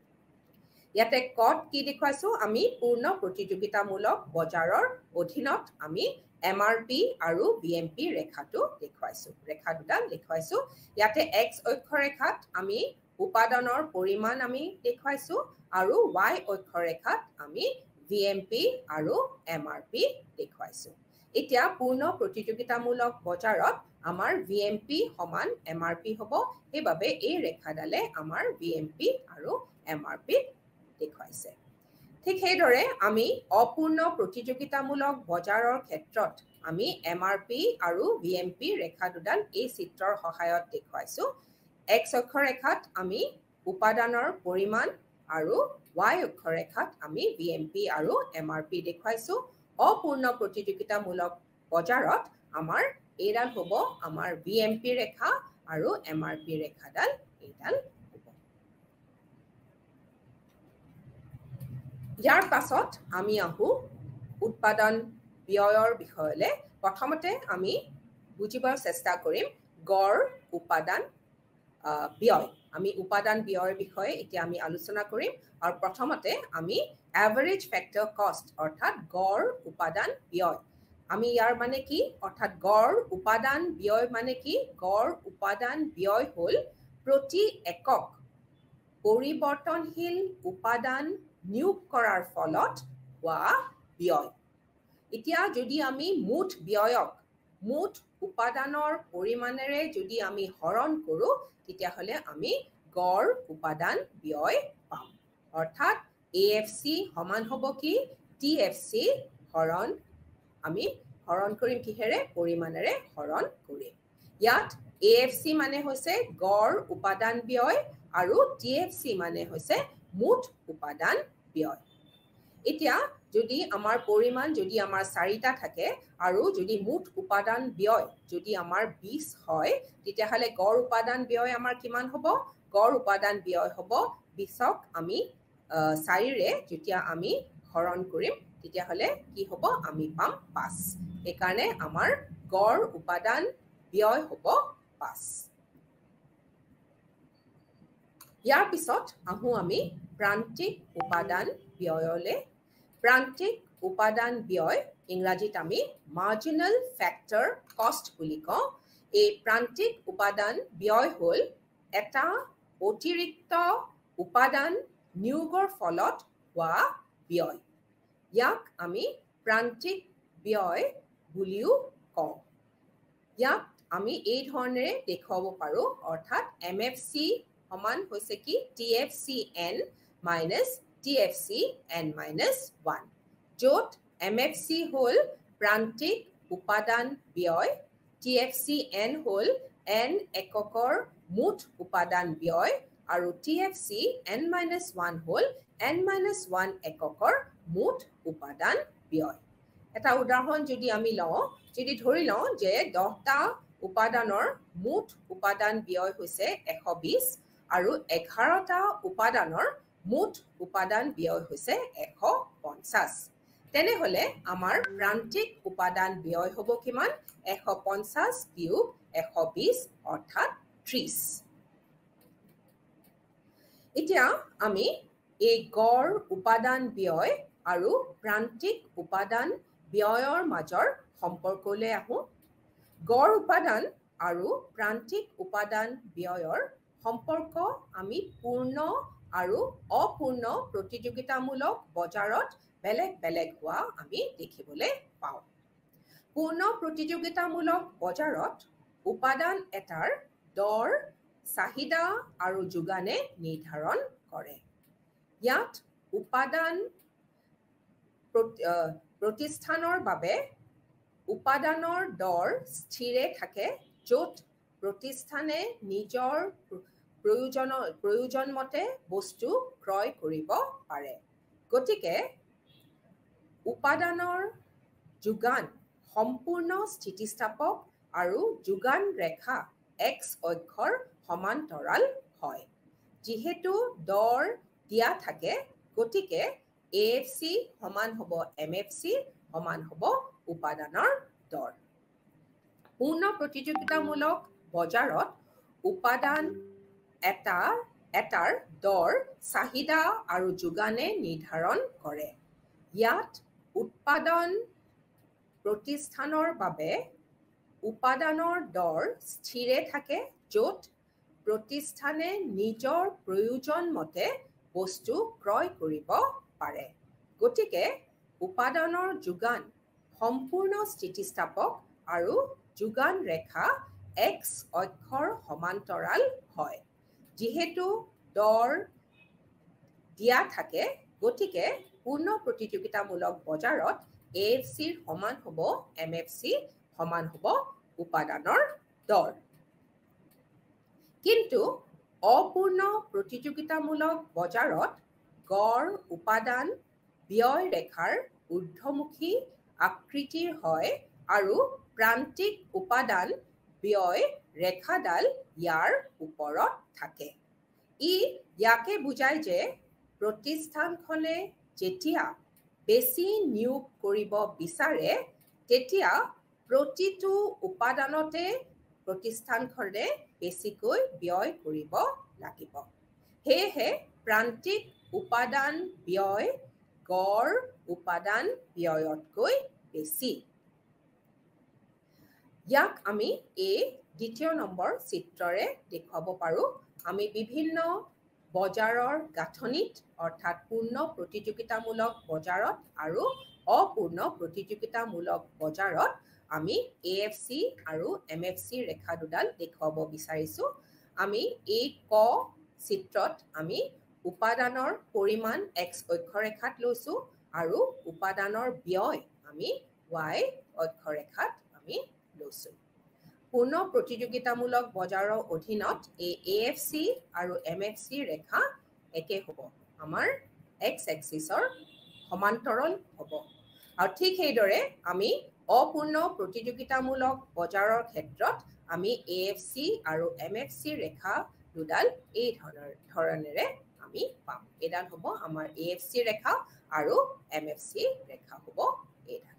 ইয়াতে কত কি দেখুৱাইছোঁ? আমি পূৰ্ণ প্ৰতিযোগিতামূলক বজাৰৰ অধীনত আমি এম আৰ পি আৰু ভি এম পি ৰেখাটো দেখুৱাইছোঁ, ৰেখা দুডাল দেখুৱাইছোঁ। ইয়াতে এক্স অক্ষৰেখাত আমি উপাদানৰ পৰিমাণ আমি দেখুৱাইছোঁ আৰু ৱাই অক্ষৰেখাত আমি ভি এম পি আৰু এম আৰ পি দেখুৱাইছোঁ। এতিয়া পূৰ্ণ প্ৰতিযোগিতামূলক বজাৰত আমাৰ ভি এম পি সমান এম আৰ পি হ'ব। সেইবাবে এই ৰেখাডালে আমাৰ ভি এম পি আৰু এম আৰ পি দেখুৱাইছে। ঠিক সেইদৰে আমি অপূৰ্ণ প্ৰতিযোগিতামূলক বজাৰৰ ক্ষেত্ৰত আমি এম আৰ পি আৰু ভি এম পি ৰেখা দুডাল এই চিত্ৰৰ সহায়ত দেখুৱাইছোঁ। এক্স অক্ষৰেখাত আমি উপাদানৰ পৰিমাণ আৰু ৱাই অক্ষৰেখাত আমি ভি এম পি আৰু এম আৰ পি দেখুৱাইছোঁ। অপূৰ্ণ প্ৰতিযোগিতামূলক বজাৰত আমাৰ এইডাল হ'ব আমাৰ ভি এম পি ৰেখা আৰু এম আৰ পি ৰেখাডাল এইডাল হ'ব। ইয়াৰ পাছত আমি আহোঁ উৎপাদন ব্যয়ৰ বিষয়লৈ। প্ৰথমতে আমি বুজিবৰ চেষ্টা কৰিম গড় উপাদান ব্যয়। আমি উপাদান ব্যয়ৰ বিষয়ে এতিয়া আমি আলোচনা কৰিম আৰু প্ৰথমতে আমি এভাৰেজ ফেক্টৰ কষ্ট অৰ্থাৎ গড় উপাদান ব্যয়। আমি ইয়াৰ মানে কি? অৰ্থাৎ গড় উপাদান ব্যয় মানে কি? গড় উপাদান ব্যয় হ'ল প্ৰতি একক পৰিৱৰ্তনশীল উপাদান নিয়োগ কৰাৰ ফলত হোৱা ব্যয় এতিয়া যদি আমি মুঠ ব্যয়ক মুঠ উপাদানৰ পৰিমাণেৰে যদি আমি হৰণ কৰোঁ তেতিয়াহ'লে আমি গড় উপাদান ব্যয় পাম অৰ্থাৎ A F C সমান হ'ব কি T F C হৰণ আমি হৰণ কৰিম কিহেৰে পৰিমাণেৰে হৰণ কৰিম ইয়াত A F C মানে হৈছে গড় উপাদান ব্যয় আৰু T F C মানে হৈছে মুঠ উপাদান ব্যয় এতিয়া যদি আমাৰ পৰিমাণ যদি আমাৰ চাৰিটা থাকে আৰু যদি মুঠ উপাদান ব্যয় যদি আমাৰ বিশ হয় তেতিয়াহ'লে গড় উপাদান ব্যয় আমাৰ কিমান হ'ব গড় উপাদান ব্যয় হ'ব বিশক আমি চাৰিৰে যেতিয়া আমি হৰণ কৰিম তেতিয়াহ'লে কি হ'ব আমি পাম পাঁচ এইকাৰণে আমাৰ গড় উপাদান ব্যয় হ'ব পাঁচ ইয়াৰ পিছত আহোঁ আমি প্ৰান্তিক উপাদান ব্যয়লৈ প্ৰান্তিক উপাদান ব্যয় ইংৰাজীত আমি মাৰ্জিনেল ফেক্টৰ কষ্ট বুলি কওঁ এই প্ৰান্তিক উপাদান ব্যয় হ'ল এটা অতিৰিক্ত উপাদান নিয়োগৰ ফলত হোৱা ব্যয় ইয়াক আমি প্ৰান্তিক ব্যয় বুলিও কওঁ ইয়াক আমি এই ধৰণেৰে দেখুৱাব পাৰোঁ অৰ্থাৎ M F C সমান হৈছে কি T F C N minus T F C N minus one য'ত M F C হ'ল প্ৰান্তিক উপাদান ব্যয় T F C N হ'ল N এককৰ মুঠ উপাদান ব্যয় আৰু T F C N minus one হ'ল N minus one এককৰ মুঠ উপাদান ব্যয় এটা উদাহৰণ যদি আমি লওঁ যদি ধৰি লওঁ যে দহটা উপাদানৰ মুঠ উপাদান ব্যয় হৈছে এশ বিশ আৰু এঘাৰটা উপাদানৰ মুঠ উপাদান ব্যয় হৈছে এশ পঞ্চাছ তেনেহ'লে আমাৰ প্ৰান্তিক উপাদান ব্যয় হ'ব কিমান এশ পঞ্চাছ বিয়োগ এশ বিশ অৰ্থাৎ ত্ৰিশ এতিয়া আমি এই গড় উপাদান ব্যয় আৰু প্ৰান্তিক উপাদান ব্যয়ৰ মাজৰ সম্পৰ্কলৈ আহোঁ গড় উপাদান আৰু প্ৰান্তিক উপাদান ব্যয়ৰ সম্পৰ্ক আমি পূৰ্ণ আৰু অপূৰ্ণ প্ৰতিযোগিতামূলক বজাৰত বেলেগ বেলেগ হোৱা আমি দেখিবলৈ পাওঁ পূৰ্ণ প্ৰতিযোগিতামূলক বজাৰত উপাদান এটাৰ দৰ চাহিদা আৰু যোগানে নিৰ্ধাৰণ কৰে ইয়াত উপাদান প্ৰতিষ্ঠানৰ বাবে উপাদানৰ দৰ স্থিৰে থাকে য'ত প্ৰতিষ্ঠানে নিজৰ প্ৰয়োজন প্ৰয়োজন মতে বস্তু ক্ৰয় কৰিব পাৰে গতিকে উপাদানৰ যোগান সম্পূৰ্ণ স্থিতিস্থাপক আৰু যোগান ৰেখা x অক্ষৰ সমান্তৰাল হয় যিহেতু দৰ দিয়া থাকে গতিকে A F C সমান হ'ব M F C সমান হ'ব উপাদানৰ দৰ পূৰ্ণ প্ৰতিযোগিতামূলক বজাৰত উপাদান এটা এটাৰ দৰ চাহিদা আৰু যোগানে নিৰ্ধাৰণ কৰে ইয়াত উৎপাদন প্ৰতিষ্ঠানৰ বাবে উপাদানৰ দৰ স্থিৰে থাকে য'ত প্ৰতিষ্ঠানে নিজৰ প্ৰয়োজন মতে বস্তু ক্ৰয় কৰিব পাৰে গতিকে উপাদানৰ যোগান সম্পূৰ্ণ স্থিতিস্থাপক আৰু যোগান ৰেখা x অক্ষৰ সমান্তৰাল হয় যিহেতু দৰ দিয়া থাকে গতিকে পূৰ্ণ প্ৰতিযোগিতামূলক বজাৰত A F C ৰ সমান হ'ব M F C সমান হ'ব উপাদানৰ দৰ কিন্তু অপূৰ্ণ প্ৰতিযোগিতামূলক বজাৰত গড় উপাদান ব্যয় ৰেখাৰ ঊৰ্ধ্বমুখী আকৃতিৰ হয় আৰু প্ৰান্তিক উপাদান ব্যয় ৰেখাডাল ইয়াৰ ওপৰত থাকে ই ইয়াকে বুজায় যে প্ৰতিষ্ঠানখনে যেতিয়া বেছি নিয়োগ কৰিব বিচাৰে তেতিয়া প্ৰতিটো উপাদানতে প্ৰতিষ্ঠানখনে বেছিকৈ ব্যয় কৰিব লাগিব সেয়েহে প্ৰান্তিক উপাদান ব্যয় গড় উপাদান ব্যয়তকৈ বেছি ইয়াক আমি এই দ্বিতীয় নম্বৰ চিত্ৰৰে দেখুৱাব পাৰোঁ আমি বিভিন্ন বজাৰৰ গাঁথনিত অৰ্থাৎ পূৰ্ণ প্ৰতিযোগিতামূলক বজাৰত আৰু অপূৰ্ণ প্ৰতিযোগিতামূলক বজাৰত আমি এ এফ চি আৰু এম এফ চি ৰেখা দুডাল দেখুৱাব বিচাৰিছোঁ। আমি এই ক চিত্ৰত আমি উপাদানৰ পৰিমাণ এক্স অক্ষৰেখাত লৈছোঁ আৰু উপাদানৰ ব্যয় আমি ৱাই অক্ষৰেখাত আমি লৈছোঁ। পূৰ্ণ প্ৰতিযোগিতামূলক বজাৰৰ অধীনত এই এ এফ চি আৰু এম এফ চি ৰেখা একে হ'ব, আমাৰ এক্স এক্সিছৰ সমান্তৰল হ'ব। আৰু ঠিক সেইদৰে আমি অপূৰ্ণ প্ৰতিযোগিতামূলক বজাৰৰ ক্ষেত্ৰত আমি এ এফ চি আৰু এম এফ চি ৰেখা দুডাল এই ধৰণৰ ধৰণেৰে আমি পাম। এইডাল হ'ব আমাৰ এ এফ চি ৰেখা আৰু এম এফ চি ৰেখা হ'ব এইডাল।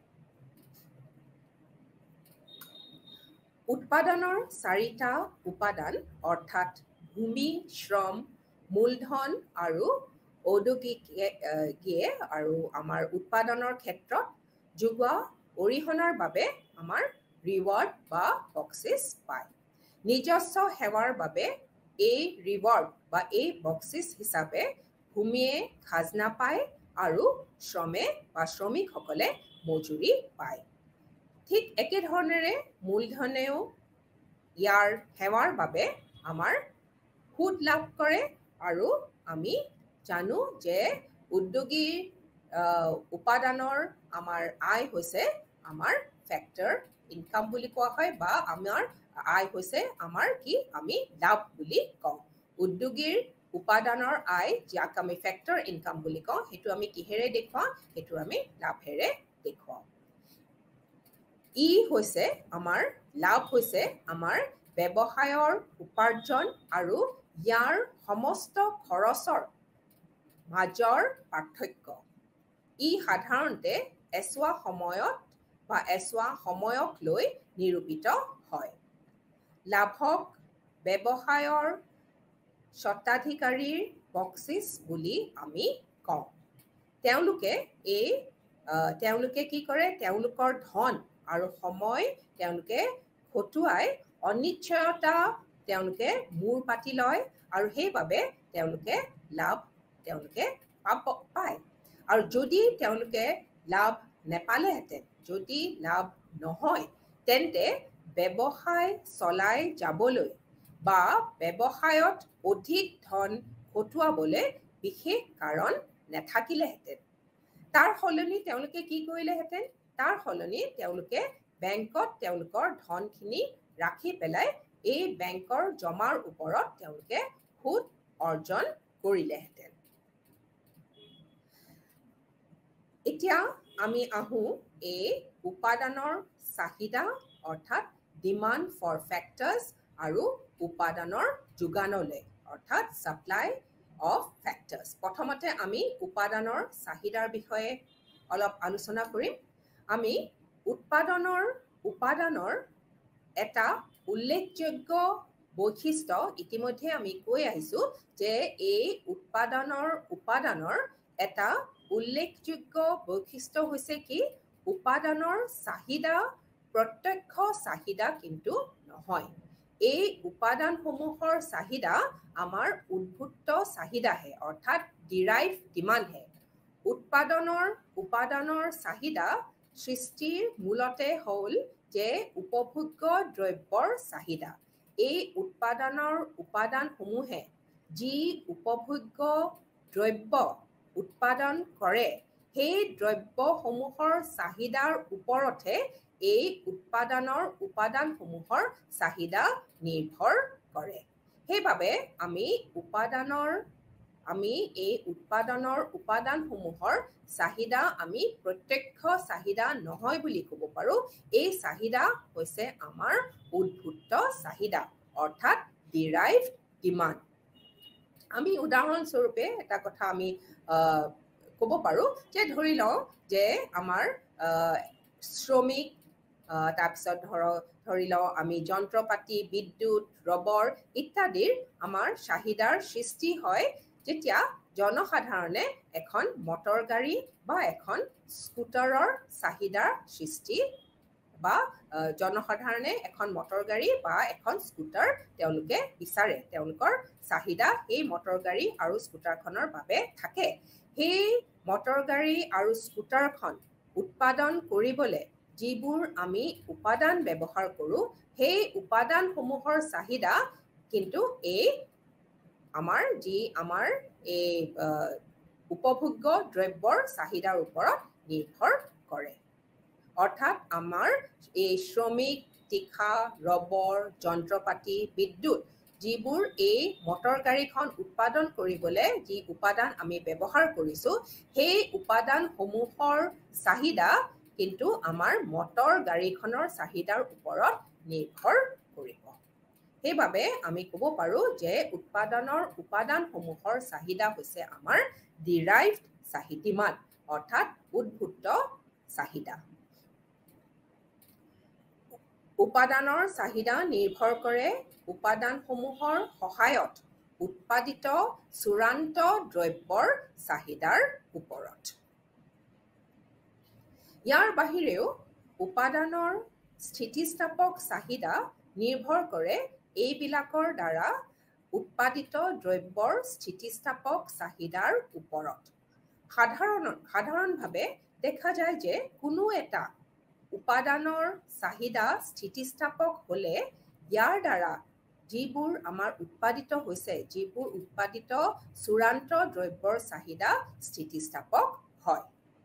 উৎপাদনৰ চাৰিটা উপাদান অৰ্থাৎ ভূমি, শ্ৰম, মূলধন আৰু ঔদ্যোগিকে আৰু আমাৰ উৎপাদনৰ ক্ষেত্ৰত যোগোৱা অৰিহণাৰ বাবে আমাৰ ৰিৱাৰ্ড বা বক্সিছ পায়। নিজস্ব সেৱাৰ বাবে এই ৰিৱাৰ্ড বা এই বক্সিছ হিচাপে ভূমিয়ে খাজনা পায় আৰু শ্ৰমে বা শ্ৰমিকসকলে মজুৰি পায়। ঠিক একেধৰণেৰে মূলধনেও ইয়াৰ সেৱাৰ বাবে আমাৰ সুদ লাভ কৰে আৰু আমি জানো যে উদ্যোগী উপাদানৰ আমাৰ আয় হৈছে আমাৰ ফেক্টৰ ইনকাম বুলি কোৱা হয় বা আমাৰ আয় হৈছে আমাৰ কি আমি লাভ বুলি কওঁ। উদ্যোগীৰ উপাদানৰ আয় যাক আমি ফেক্টৰ ইনকাম বুলি কওঁ সেইটো আমি কিহেৰে দেখুৱাওঁ, সেইটো আমি লাভেৰে দেখুৱাওঁ। ই হৈছে আমাৰ লাভ হৈছে আমাৰ ব্যৱসায়ৰ উপাৰ্জন আৰু ইয়াৰ সমস্ত খৰচৰ মাজৰ পাৰ্থক্য। ই সাধাৰণতে এছোৱা সময়ত বা এছোৱা সময়ক লৈ নিৰূপিত হয়। লাভক ব্যৱসায়ৰ স্বত্বাধিকাৰীৰ বক্সিছ বুলি আমি কওঁ। তেওঁলোকে এই তেওঁলোকে কি কৰে, তেওঁলোকৰ ধন আৰু সময় তেওঁলোকে খটুৱাই অনিশ্চয়তা তেওঁলোকে মূৰ পাতি লয় আৰু সেইবাবে তেওঁলোকে লাভ তেওঁলোকে পাব পায়। আৰু যদি তেওঁলোকে লাভ নেপালেহেঁতেন, যদি লাভ নহয়, তেন্তে ব্যৱসায় চলাই যাবলৈ বা ব্যৱসায়ত অধিক ধন খটুৱাবলৈ বিশেষ কাৰণ নাথাকিলেহেঁতেন। তাৰ সলনি তেওঁলোকে কি কৰিলেহেঁতেন, তাৰ সলনি তেওঁলোকে বেংকত তেওঁলোকৰ ধনখিনি ৰাখি পেলাই এই বেংকৰ জমাৰ ওপৰত তেওঁলোকে সুদ অৰ্জন কৰিলেহেঁতেন। এতিয়া আমি আহোঁ এই উপাদানৰ চাহিদা অৰ্থাৎ ডিমাণ্ড ফৰ ফেক্টৰ্ছ আৰু উপাদানৰ যোগানলৈ অৰ্থাৎ ছাপ্লাই অফ ফেক্টৰ্ছ। প্ৰথমতে আমি উপাদানৰ চাহিদাৰ বিষয়ে অলপ আলোচনা কৰিম। আমি উৎপাদনৰ উপাদানৰ এটা উল্লেখযোগ্য বৈশিষ্ট্য ইতিমধ্যে আমি কৈ আহিছোঁ যে এই উৎপাদনৰ উপাদানৰ এটা উল্লেখযোগ্য বৈশিষ্ট্য হৈছে কি, উপাদানৰ চাহিদা প্ৰত্যক্ষ চাহিদা কিন্তু নহয়। এই উপাদানসমূহৰ চাহিদা আমাৰ উদ্ভূত চাহিদাহে অৰ্থাৎ ডিৰাইভ ডিমাণ্ডহে। উৎপাদনৰ উপাদানৰ চাহিদা সৃষ্টিৰ মূলতে হ'ল যে উপভোগ্য দ্ৰব্যৰ চাহিদা। এই উৎপাদনৰ উপাদানসমূহে যি উপভোগ্য দ্ৰব্য উৎপাদন কৰে সেই দ্ৰব্যসমূহৰ চাহিদাৰ ওপৰতহে এই উৎপাদনৰ উপাদানসমূহৰ চাহিদা নিৰ্ভৰ কৰে। সেইবাবে আমি উপাদানৰ আমি এই উৎপাদনৰ উপাদানসমূহৰ চাহিদা আমি প্ৰত্যক্ষ চাহিদা নহয় বুলি ক'ব পাৰোঁ। এই চাহিদা হৈছে আমাৰ উদ্ভূত চাহিদা অৰ্থাৎ ডিৰাইভ ডিমাণ্ড। আমি উদাহৰণস্বৰূপে এটা কথা আমি ক'ব পাৰোঁ যে ধৰি লওঁ যে আমাৰ শ্ৰমিক, তাৰপিছত ধৰক ধৰি লওঁ আমি যন্ত্ৰপাতি, বিদ্যুৎ, ৰবৰ ইত্যাদিৰ আমাৰ চাহিদাৰ সৃষ্টি হয় যেতিয়া জনসাধাৰণে এখন মটৰ গাড়ী বা এখন স্কুটাৰৰ চাহিদাৰ সৃষ্টি বা জনসাধাৰণে এখন মটৰ গাড়ী বা এখন স্কুটাৰ তেওঁলোকে বিচাৰে তেওঁলোকৰ চাহিদা এই মটৰ গাড়ী আৰু স্কুটাৰখনৰ বাবে থাকে সেই মটৰ গাড়ী আৰু স্কুটাৰখন উৎপাদন কৰিবলৈ যিবোৰ আমি উপাদান ব্যৱহাৰ কৰোঁ সেই উপাদানসমূহৰ চাহিদা কিন্তু এই আমাৰ যি আমাৰ এই উপভোগ্য দ্ৰব্যৰ চাহিদাৰ ওপৰত নিৰ্ভৰ কৰে অৰ্থাৎ আমাৰ এই শ্ৰমিক তীখা ৰবৰ যন্ত্ৰপাতি বিদ্যুৎ যিবোৰ এই মটৰ গাড়ীখন উৎপাদন কৰিবলৈ যি উপাদান আমি ব্যৱহাৰ কৰিছোঁ সেই উপাদানসমূহৰ চাহিদা কিন্তু আমাৰ মটৰ গাড়ীখনৰ চাহিদাৰ ওপৰত নিৰ্ভৰ কৰিব সেইবাবে আমি ক'ব পাৰোঁ যে উৎপাদনৰ উপাদানসমূহৰ চাহিদা হৈছে আমাৰ ডিৰাইভড চাহিদা অৰ্থাৎ উদ্ভূত চাহিদা উপাদানৰ চাহিদা নিৰ্ভৰ কৰে উপাদানসমূহৰ সহায়ত উৎপাদিত চূড়ান্ত দ্ৰব্যৰ চাহিদাৰ ওপৰত ইয়াৰ বাহিৰেও উপাদানৰ স্থিতিস্থাপক চাহিদা নিৰ্ভৰ কৰে এইবিলাকৰ দ্বাৰা উৎপাদিত দ্ৰব্যৰ স্থিতিস্থাপক চাহিদাৰ ওপৰত সাধাৰণ সাধাৰণভাৱে দেখা যায় যে কোনো এটা উপাদানৰ চাহিদা স্থিতিস্থাপক হ'লে ইয়াৰ দ্বাৰা যিবোৰ আমাৰ উৎপাদিত হৈছে যিবোৰ উৎপাদিত চূড়ান্ত দ্ৰব্যৰ চাহিদা স্থিতিস্থাপক হয়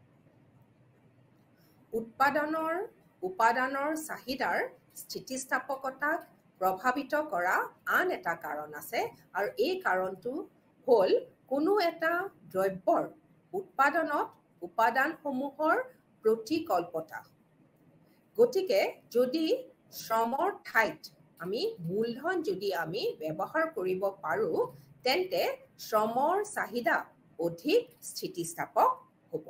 উৎপাদনৰ উপাদানৰ চাহিদাৰ স্থিতিস্থাপকতাক প্ৰভাৱিত কৰা আন এটা কাৰণ আছে আৰু এই কাৰণটো হ'ল কোনো এটা দ্ৰব্যৰ উৎপাদনত উপাদানসমূহৰ প্ৰতিকল্পতা গতিকে যদি শ্ৰমৰ ঠাইত আমি মূলধন যদি আমি ব্যৱহাৰ কৰিব পাৰোঁ তেন্তে শ্ৰমৰ চাহিদা অধিক স্থিতিস্থাপক হ'ব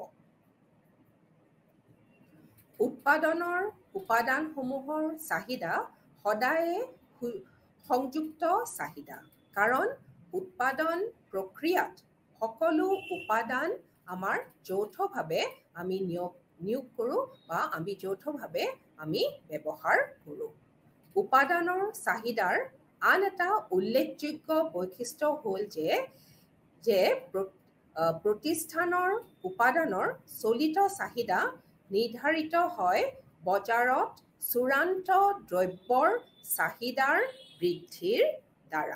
উৎপাদনৰ উপাদানসমূহৰ চাহিদা সদায়ে সংযুক্ত চাহিদা কাৰণ উৎপাদন প্ৰক্ৰিয়াত সকলো উপাদান আমাৰ যৌথভাৱে আমি নিয়োগ নিয়োগ কৰোঁ বা আমি যৌথভাৱে আমি ব্যৱহাৰ কৰোঁ উপাদানৰ চাহিদাৰ আন এটা উল্লেখযোগ্য বৈশিষ্ট্য হ'ল যে যে প্ৰতিষ্ঠানৰ উপাদানৰ চলিত চাহিদা নিৰ্ধাৰিত হয় বজাৰত চূড়ান্ত দ্ৰব্যৰ চাহিদাৰ বৃদ্ধিৰ দ্বাৰা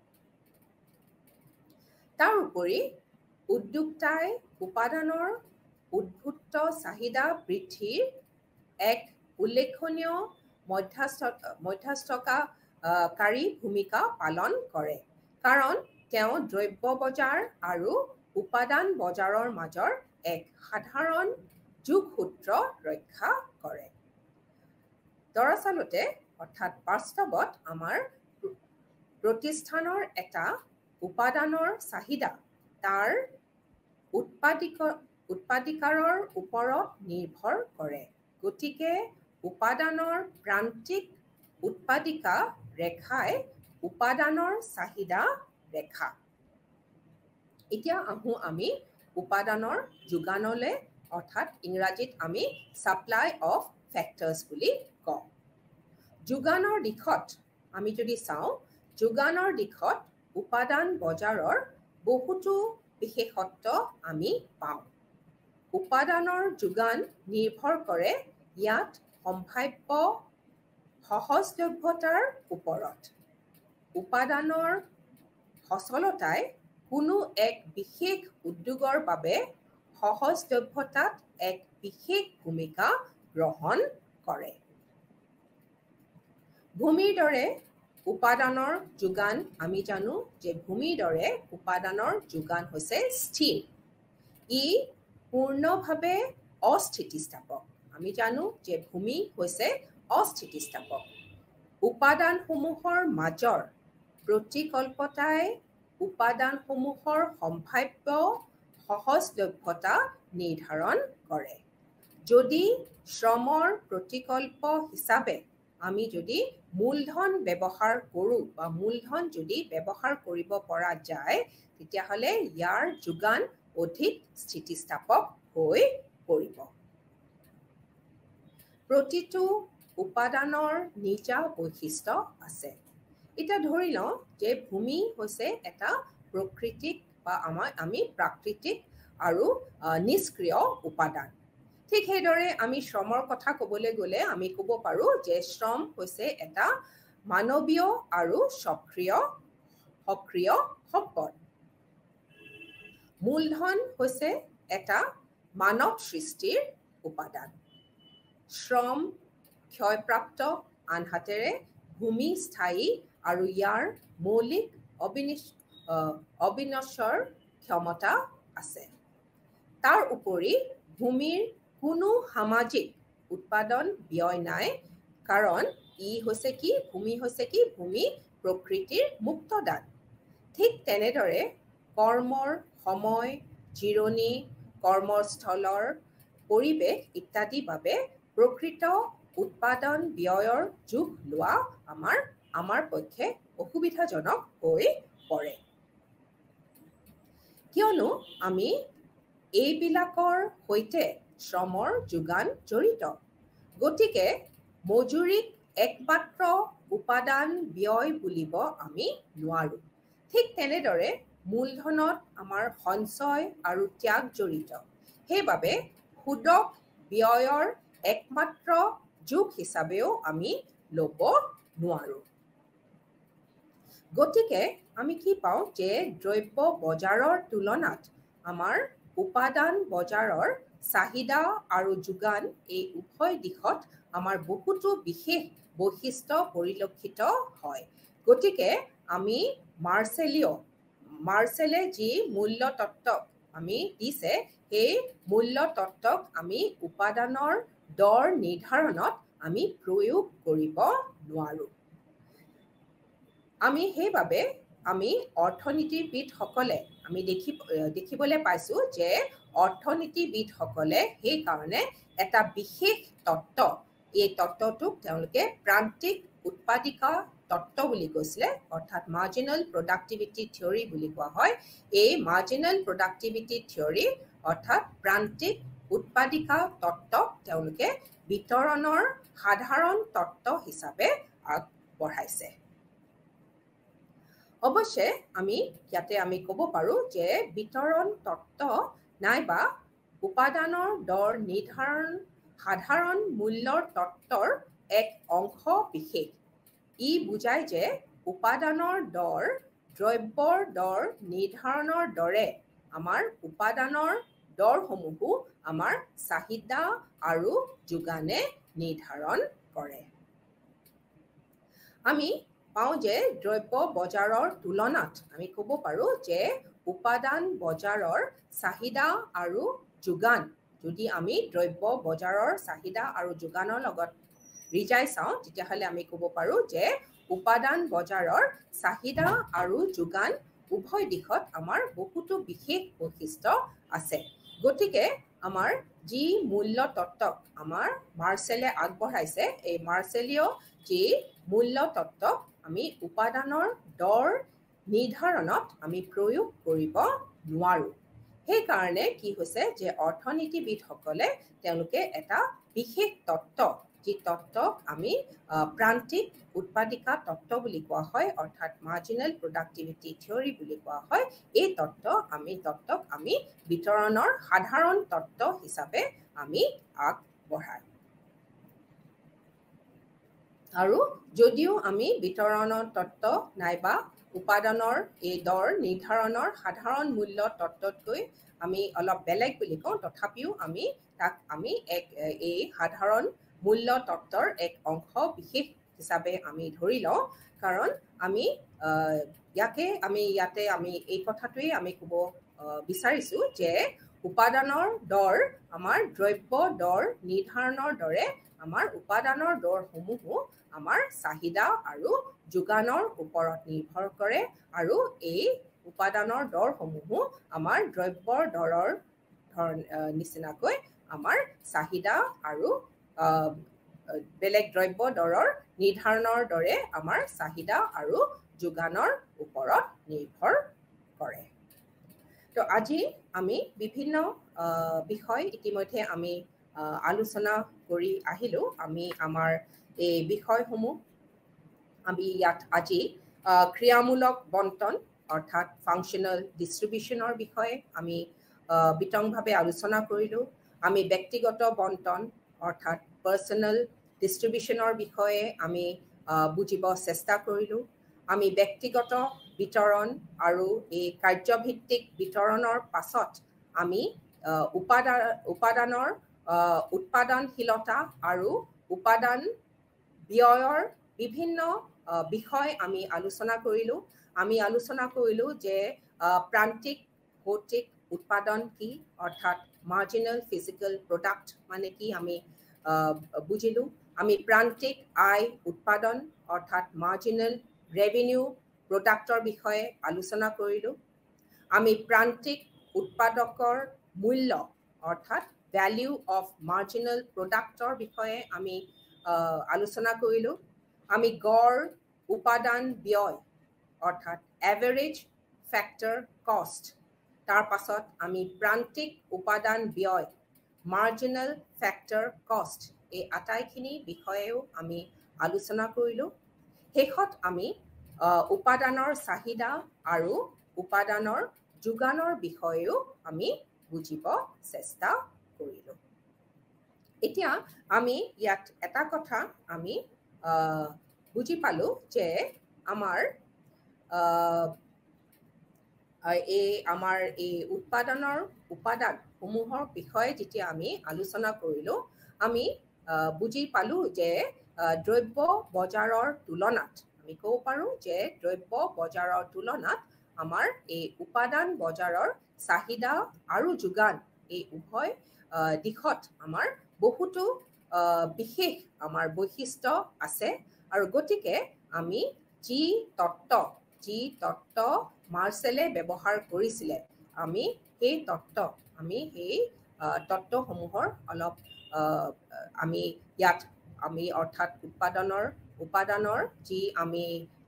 তাৰ উপৰি উদ্যোক্তাই উপাদানৰ উদ্ভূত চাহিদা বৃদ্ধিৰ এক উল্লেখনীয় মধ্যস্থ মধ্যস্থকাৰী ভূমিকা পালন কৰে কাৰণ তেওঁ দ্ৰব্য বজাৰ আৰু উপাদান বজাৰৰ মাজৰ এক সাধাৰণ যোগসূত্ৰ ৰক্ষা কৰে দৰাচলতে অৰ্থাৎ বাস্তৱত আমাৰ প্ৰতিষ্ঠানৰ এটা উপাদানৰ চাহিদা তাৰ উৎপাদিক উৎপাদিকাৰৰ ওপৰত নিৰ্ভৰ কৰে গতিকে উপাদানৰ প্ৰান্তিক উৎপাদিকা ৰেখাই উপাদানৰ চাহিদা ৰেখা এতিয়া আহোঁ আমি উপাদানৰ যোগানলৈ অৰ্থাৎ ইংৰাজীত আমি সাপ্লাই অফ ফেক্টৰ্ছ বুলি কওঁ যোগানৰ দিশত আমি যদি চাওঁ যোগানৰ দিশত উপাদান বজাৰৰ বহুতো বিশেষত্ব আমি পাওঁ উপাদানৰ যোগান নিৰ্ভৰ কৰে ইয়াত সম্ভাৱ্য সহজলভ্যতাৰ ওপৰত উপাদানৰ সচলতাই কোনো এক বিশেষ উদ্যোগৰ বাবে সহজলভ্যতাত এক বিশেষ ভূমিকা গ্ৰহণ কৰে ভূমিৰ দৰে উপাদানৰ যোগান আমি জানো যে ভূমিৰ দৰে উপাদানৰ যোগান হৈছে স্থিৰ ই পূৰ্ণভাৱে অস্থিতিস্থাপক আমি জানো যে ভূমি হৈছে অস্থিতিস্থাপক উপাদানসমূহৰ মাজৰ প্ৰতিকল্পতাই উপাদানসমূহৰ সম্ভাৱ্য সহজলভ্যতা নিৰ্ধাৰণ কৰে যদি শ্ৰমৰ প্ৰতিকল্প হিচাপে আমি যদি মূলধন ব্যৱহাৰ কৰোঁ বা মূলধন যদি ব্যৱহাৰ কৰিব পৰা যায় তেতিয়াহ'লে ইয়াৰ যোগান অধিক স্থিতিস্থাপক হৈ পৰিব প্ৰতিটো উপাদানৰ নিজা বৈশিষ্ট্য আছে। এটা ধৰি লওঁ যে ভূমি হৈছে এটা প্ৰকৃতিক বা আমাৰ আমি প্ৰাকৃতিক আৰু নিষ্ক্ৰিয় উপাদান। ঠিক সেইদৰে আমি শ্ৰমৰ কথা ক'বলৈ গ'লে আমি ক'ব পাৰোঁ যে শ্ৰম হৈছে এটা মানৱীয় আৰু সক্ৰিয় সক্ৰিয় সম্পদ। মূলধন হৈছে এটা মানৱ সৃষ্টিৰ উপাদান। শ্ৰম ক্ষয়প্ৰাপ্ত, আনহাতেৰে ভূমি স্থায়ী আৰু ইয়াৰ মৌলিক অবিনিশ অবিনশ্বৰৰ ক্ষমতা আছে। তাৰ উপৰি ভূমিৰ কোনো সামাজিক উৎপাদন ব্যয় নাই, কাৰণ ই হৈছে কি ভূমি হৈছে কি ভূমি প্ৰকৃতিৰ মুক্ত দান। ঠিক তেনেদৰে কৰ্মৰ সময়, জিৰণি, কৰ্মস্থলৰ পৰিৱেশ ইত্যাদিৰ বাবে প্ৰকৃত উৎপাদন ব্যয়ৰ জোখ লোৱা আমাৰ আমাৰ পক্ষে অসুবিধাজনক হৈ পৰে। কিয়নো আমি এইবিলাকৰ সৈতে শ্ৰমৰ যোগান জড়িত। গতিকে মজুৰিক একমাত্ৰ উপাদান ব্যয় বুলিব আমি নোৱাৰোঁ। ঠিক তেনেদৰে মূলধনত আমাৰ সঞ্চয় আৰু ত্যাগ জড়িত। সেইবাবে সুদক ব্যয়ৰ একমাত্ৰ জোখ হিচাপেও আমি ল'ব নোৱাৰোঁ। গতিকে আমি কি পাওঁ যে দ্ৰব্য বজাৰৰ তুলনাত আমাৰ উপাদান বজাৰৰ চাহিদা আৰু যোগান এই উভয় দিশত আমাৰ বহুতো বিশেষ বৈশিষ্ট্য পৰিলক্ষিত হয়। গতিকে আমি মাৰ্চেলীয় মাৰ্চেলে যি মূল্য তত্ত্বক আমি দিছে, সেই মূল্য তত্ত্বক আমি উপাদানৰ দৰ নিৰ্ধাৰণত আমি প্ৰয়োগ কৰিব নোৱাৰোঁ। আমি সেইবাবে আমি অৰ্থনীতিবিদসকলে আমি দেখি দেখিবলৈ পাইছোঁ যে অৰ্থনীতিবিদসকলে সেইকাৰণে এটা বিশেষ তত্ত্ব, এই তত্ত্বটোক তেওঁলোকে প্ৰান্তিক উৎপাদিকা তত্ত্ব বুলি কৈছিলে, অৰ্থাৎ মাৰ্জিনেল প্ৰডাক্টিভিটি থিয়ৰী বুলি কোৱা হয়। এই মাৰ্জিনেল প্ৰডাক্টিভিটি থিয়ৰী অৰ্থাৎ প্ৰান্তিক উৎপাদিকা তত্ত্বক তেওঁলোকে বিতৰণৰ সাধাৰণ তত্ত্ব হিচাপে আগবঢ়াইছে। অৱশ্যে আমি ইয়াতে আমি ক'ব পাৰোঁ যে বিতৰণ তত্ত্ব নাইবা উপাদানৰ দৰ নিৰ্ধাৰণ সাধাৰণ মূল্যৰ তত্ত্বৰ এক অংশ বিশেষ। ই বুজায় যে উপাদানৰ দৰ দ্ৰব্যৰ দৰ নিৰ্ধাৰণৰ দৰে আমাৰ উপাদানৰ দৰসমূহো আমাৰ চাহিদা আৰু যোগানে নিৰ্ধাৰণ কৰে। আমি পাওঁ যে দ্ৰব্য বজাৰৰ তুলনাত আমি ক'ব পাৰোঁ যে উপাদান বজাৰৰ চাহিদা আৰু যোগান, যদি আমি দ্ৰব্য বজাৰৰ চাহিদা আৰু যোগানৰ লগত ৰিজাই চাওঁ, তেতিয়াহ'লে আমি ক'ব পাৰোঁ যে উপাদান বজাৰৰ চাহিদা আৰু যোগান উভয় দিশত আমাৰ বহুতো বিশেষ বৈশিষ্ট্য আছে। গতিকে আমাৰ যি মূল্য তত্ত্বক আমাৰ মাৰ্চেলে আগবঢ়াইছে, এই মাৰ্চেলীয় যি মূল্য তত্ত্বক আমি উপাদানৰ দৰ নিৰ্ধাৰণত আমি প্ৰয়োগ কৰিব নোৱাৰোঁ। সেইকাৰণে কি হৈছে যে অৰ্থনীতিবিদসকলে তেওঁলোকে এটা বিশেষ তত্ত্ব, যি তত্ত্বক আমি প্ৰান্তিক উৎপাদিকা তত্ত্ব বুলি কোৱা হয়, অৰ্থাৎ মাৰ্জিনেল প্ৰডাক্টিভিটি থিয়ৰী বুলি কোৱা হয়, এই তত্ত্ব আমি তত্ত্বক আমি বিতৰণৰ সাধাৰণ তত্ত্ব হিচাপে আমি আগবঢ়াওঁ। আৰু যদিও আমি বিতৰণৰ তত্ত্ব নাইবা উপাদানৰ এই দৰ নিৰ্ধাৰণৰ সাধাৰণ মূল্য তত্ত্বতকৈ আমি অলপ বেলেগ বুলি কওঁ, তথাপিও আমি তাক আমি এক এই সাধাৰণ মূল্য তত্ত্বৰ এক অংশ বিশেষ হিচাপে আমি ধৰি লওঁ। কাৰণ আমি ইয়াকে আমি ইয়াতে আমি এই কথাটোৱেই আমি ক'ব বিচাৰিছোঁ যে উপাদানৰ দৰ আমাৰ দ্ৰব্য দৰ নিৰ্ধাৰণৰ দৰে আমাৰ উপাদানৰ দৰসমূহো আমাৰ চাহিদা আৰু যোগানৰ ওপৰত নিৰ্ভৰ কৰে, আৰু এই উপাদানৰ দৰসমূহো আমাৰ দ্ৰব্যৰ দৰৰ ধৰ নিচিনাকৈ আমাৰ চাহিদা আৰু বেলেগ দ্ৰব্য দৰৰ নিৰ্ধাৰণৰ দৰে আমাৰ চাহিদা আৰু যোগানৰ ওপৰত নিৰ্ভৰ কৰে। তো আজি আমি বিভিন্ন বিষয় ইতিমধ্যে আমি আলোচনা কৰি আহিলোঁ। আমি আমাৰ এই বিষয়সমূহ আমি ইয়াত আজি ক্ৰিয়ামূলক বণ্টন অৰ্থাৎ ফাংচনেল ডিষ্ট্ৰিবিউশ্যনৰ বিষয়ে আমি বিতংভাৱে আলোচনা কৰিলোঁ। আমি ব্যক্তিগত বণ্টন অৰ্থাৎ পাৰ্চনেল ডিষ্ট্ৰিবিউশ্যনৰ বিষয়ে আমি বুজিব চেষ্টা কৰিলোঁ। আমি ব্যক্তিগত বিতৰণ আৰু এই কাৰ্যভিত্তিক বিতৰণৰ পাছত আমি উপাদান উপাদানৰ উৎপাদনশীলতা আৰু উপাদান ব্যয়ৰ বিভিন্ন বিষয় আমি আলোচনা কৰিলোঁ। আমি আলোচনা কৰিলোঁ যে প্ৰান্তিক ভৌতিক উৎপাদন কি অৰ্থাৎ মাৰ্জিনেল ফিজিকেল প্ৰডাক্ট মানে কি আমি বুজিলোঁ। আমি প্ৰান্তিক আয় উৎপাদন অৰ্থাৎ মাৰ্জিনেল ৰেভিনিউ প্ৰডাক্টৰ বিষয়ে আলোচনা কৰিলোঁ। আমি প্ৰান্তিক উৎপাদকৰ মূল্য অৰ্থাৎ ভ্যালু অফ মাৰ্জিনেল প্ৰডাক্টৰ বিষয়ে আমি আলোচনা কৰিলোঁ। আমি গড় উপাদান ব্যয় অৰ্থাৎ এভাৰেজ ফেক্টৰ কষ্ট, তাৰ পাছত আমি প্ৰান্তিক উপাদান ব্যয় মাৰ্জিনেল ফেক্টৰ কষ্ট, এই আটাইখিনি বিষয়েও আমি আলোচনা কৰিলোঁ। শেষত আমি উপাদানৰ চাহিদা আৰু উপাদানৰ যোগানৰ বিষয়েও আমি বুজিব চেষ্টা কৰিলোঁ। এতিয়া আমি ইয়াত এটা কথা আমি বুজি পালোঁ যে আমাৰ এই আমাৰ এই উৎপাদনৰ উপাদানসমূহৰ বিষয়ে যেতিয়া আমি আলোচনা কৰিলোঁ, আমি বুজি পালোঁ যে দ্ৰব্য বজাৰৰ তুলনাত আমি ক'ব পাৰোঁ যে দ্ৰব্য বজাৰৰ তুলনাত আমাৰ এই উপাদান বজাৰৰ চাহিদা আৰু যোগান এই উভয় দিশত আমাৰ বহুতো বিশেষ আমাৰ বৈশিষ্ট্য আছে। আৰু গতিকে আমি যি তত্ত্ব যি তত্ত্ব মাৰ্চেলে ব্যৱহাৰ কৰিছিলে, আমি সেই তত্ত্ব আমি সেই তত্ত্বসমূহৰ অলপ আমি ইয়াত আমি অৰ্থাৎ উৎপাদনৰ উপাদানৰ যি আমি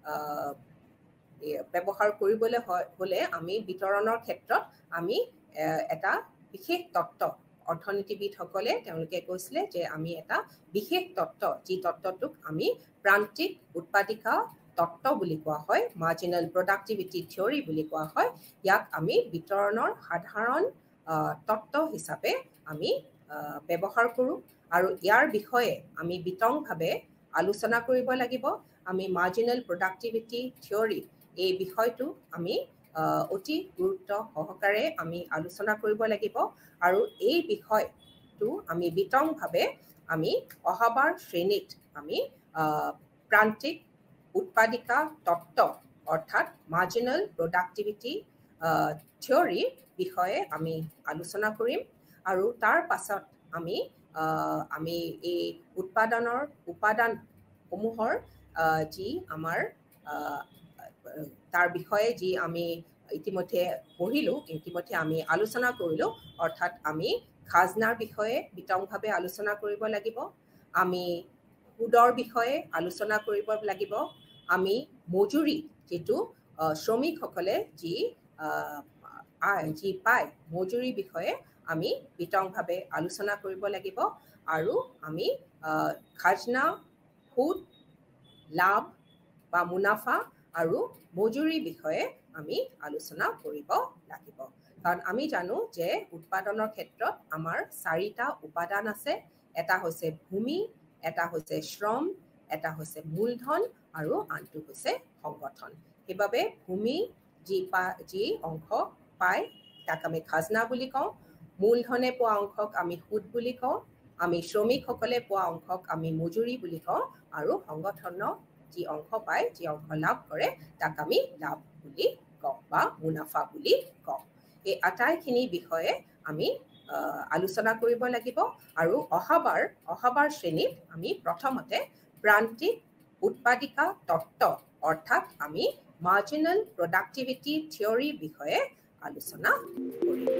ব্যৱহাৰ কৰিবলৈ হ'লে আমি বিতৰণৰ ক্ষেত্ৰত আমি এটা বিশেষ তত্ত্ব অৰ্থনীতিবিদসকলে তেওঁলোকে কৈছিলে যে আমি এটা বিশেষ তত্ত্ব যি তত্ত্বটোক আমি প্ৰান্তিক উৎপাদিকা তত্ত্ব বুলি কোৱা হয়, মাৰ্জিনেল প্ৰডাক্টিভিটি থিয়ৰী বুলি কোৱা হয়। ইয়াক আমি বিতৰণৰ সাধাৰণ তত্ত্ব হিচাপে আমি ব্যৱহাৰ কৰোঁ আৰু ইয়াৰ বিষয়ে আমি বিতংভাৱে আলোচনা কৰিব লাগিব। আমি মাৰ্জিনেল প্ৰডাক্টিভিটি থিয়ৰী এই বিষয়টো আমি অতি গুৰুত্ব সহকাৰে আমি আলোচনা কৰিব লাগিব আৰু এই বিষয়টো আমি বিতংভাৱে আমি অহাবাৰ শ্ৰেণীত আমি প্ৰান্তিক উৎপাদিকা তত্ত্ব অৰ্থাৎ মাৰ্জিনেল প্ৰডাক্টিভিটি থিয়ৰী বিষয়ে আমি আলোচনা কৰিম। আৰু তাৰ পাছত আমি আমি এই উৎপাদনৰ উপাদানসমূহৰ যি আমাৰ তাৰ বিষয়ে যি আমি ইতিমধ্যে পঢ়িলোঁ, ইতিমধ্যে আমি আলোচনা কৰিলোঁ, অৰ্থাৎ আমি খাজনাৰ বিষয়ে বিতংভাৱে আলোচনা কৰিব লাগিব। আমি সুদৰ বিষয়ে আলোচনা কৰিব লাগিব। আমি মজুৰি যিটো শ্ৰমিকসকলে যি যি পায় মজুৰিৰ বিষয়ে আমি বিতংভাৱে আলোচনা কৰিব লাগিব। আৰু আমি খাজনা, সুদ, লাভ বা মুনাফা আৰু মজুৰিৰ বিষয়ে আমি আলোচনা কৰিব লাগিব। কাৰণ আমি জানো যে উৎপাদনৰ ক্ষেত্ৰত আমাৰ চাৰিটা উপাদান আছে। এটা হৈছে ভূমি, এটা হৈছে শ্ৰম, এটা হৈছে মূলধন আৰু আনটো হৈছে সংগঠন। সেইবাবে ভূমি যি পা যি অংশ পায় তাক আমি খাজনা বুলি কওঁ, মূলধনে পোৱা অংশক আমি সুদ বুলি কওঁ, আমি শ্ৰমিকসকলে পোৱা অংশক আমি মজুৰি বুলি কওঁ আৰু সংগঠনৰ যি অংশ পায় যি অংশ লাভ কৰে তাক আমি লাভ বুলি কওঁ বা মুনাফা বুলি কওঁ। এই আটাইখিনি বিষয়ে আমি আলোচনা কৰিব লাগিব। আৰু অহাবাৰ অহাবাৰ শ্ৰেণীত আমি প্ৰথমতে প্ৰান্তিক উৎপাদিকা তত্ত্ব অৰ্থাৎ আমি মাৰ্জিনেল প্ৰডাক্টিভিটি থিয়ৰীৰ বিষয়ে আলোচনা কৰিম।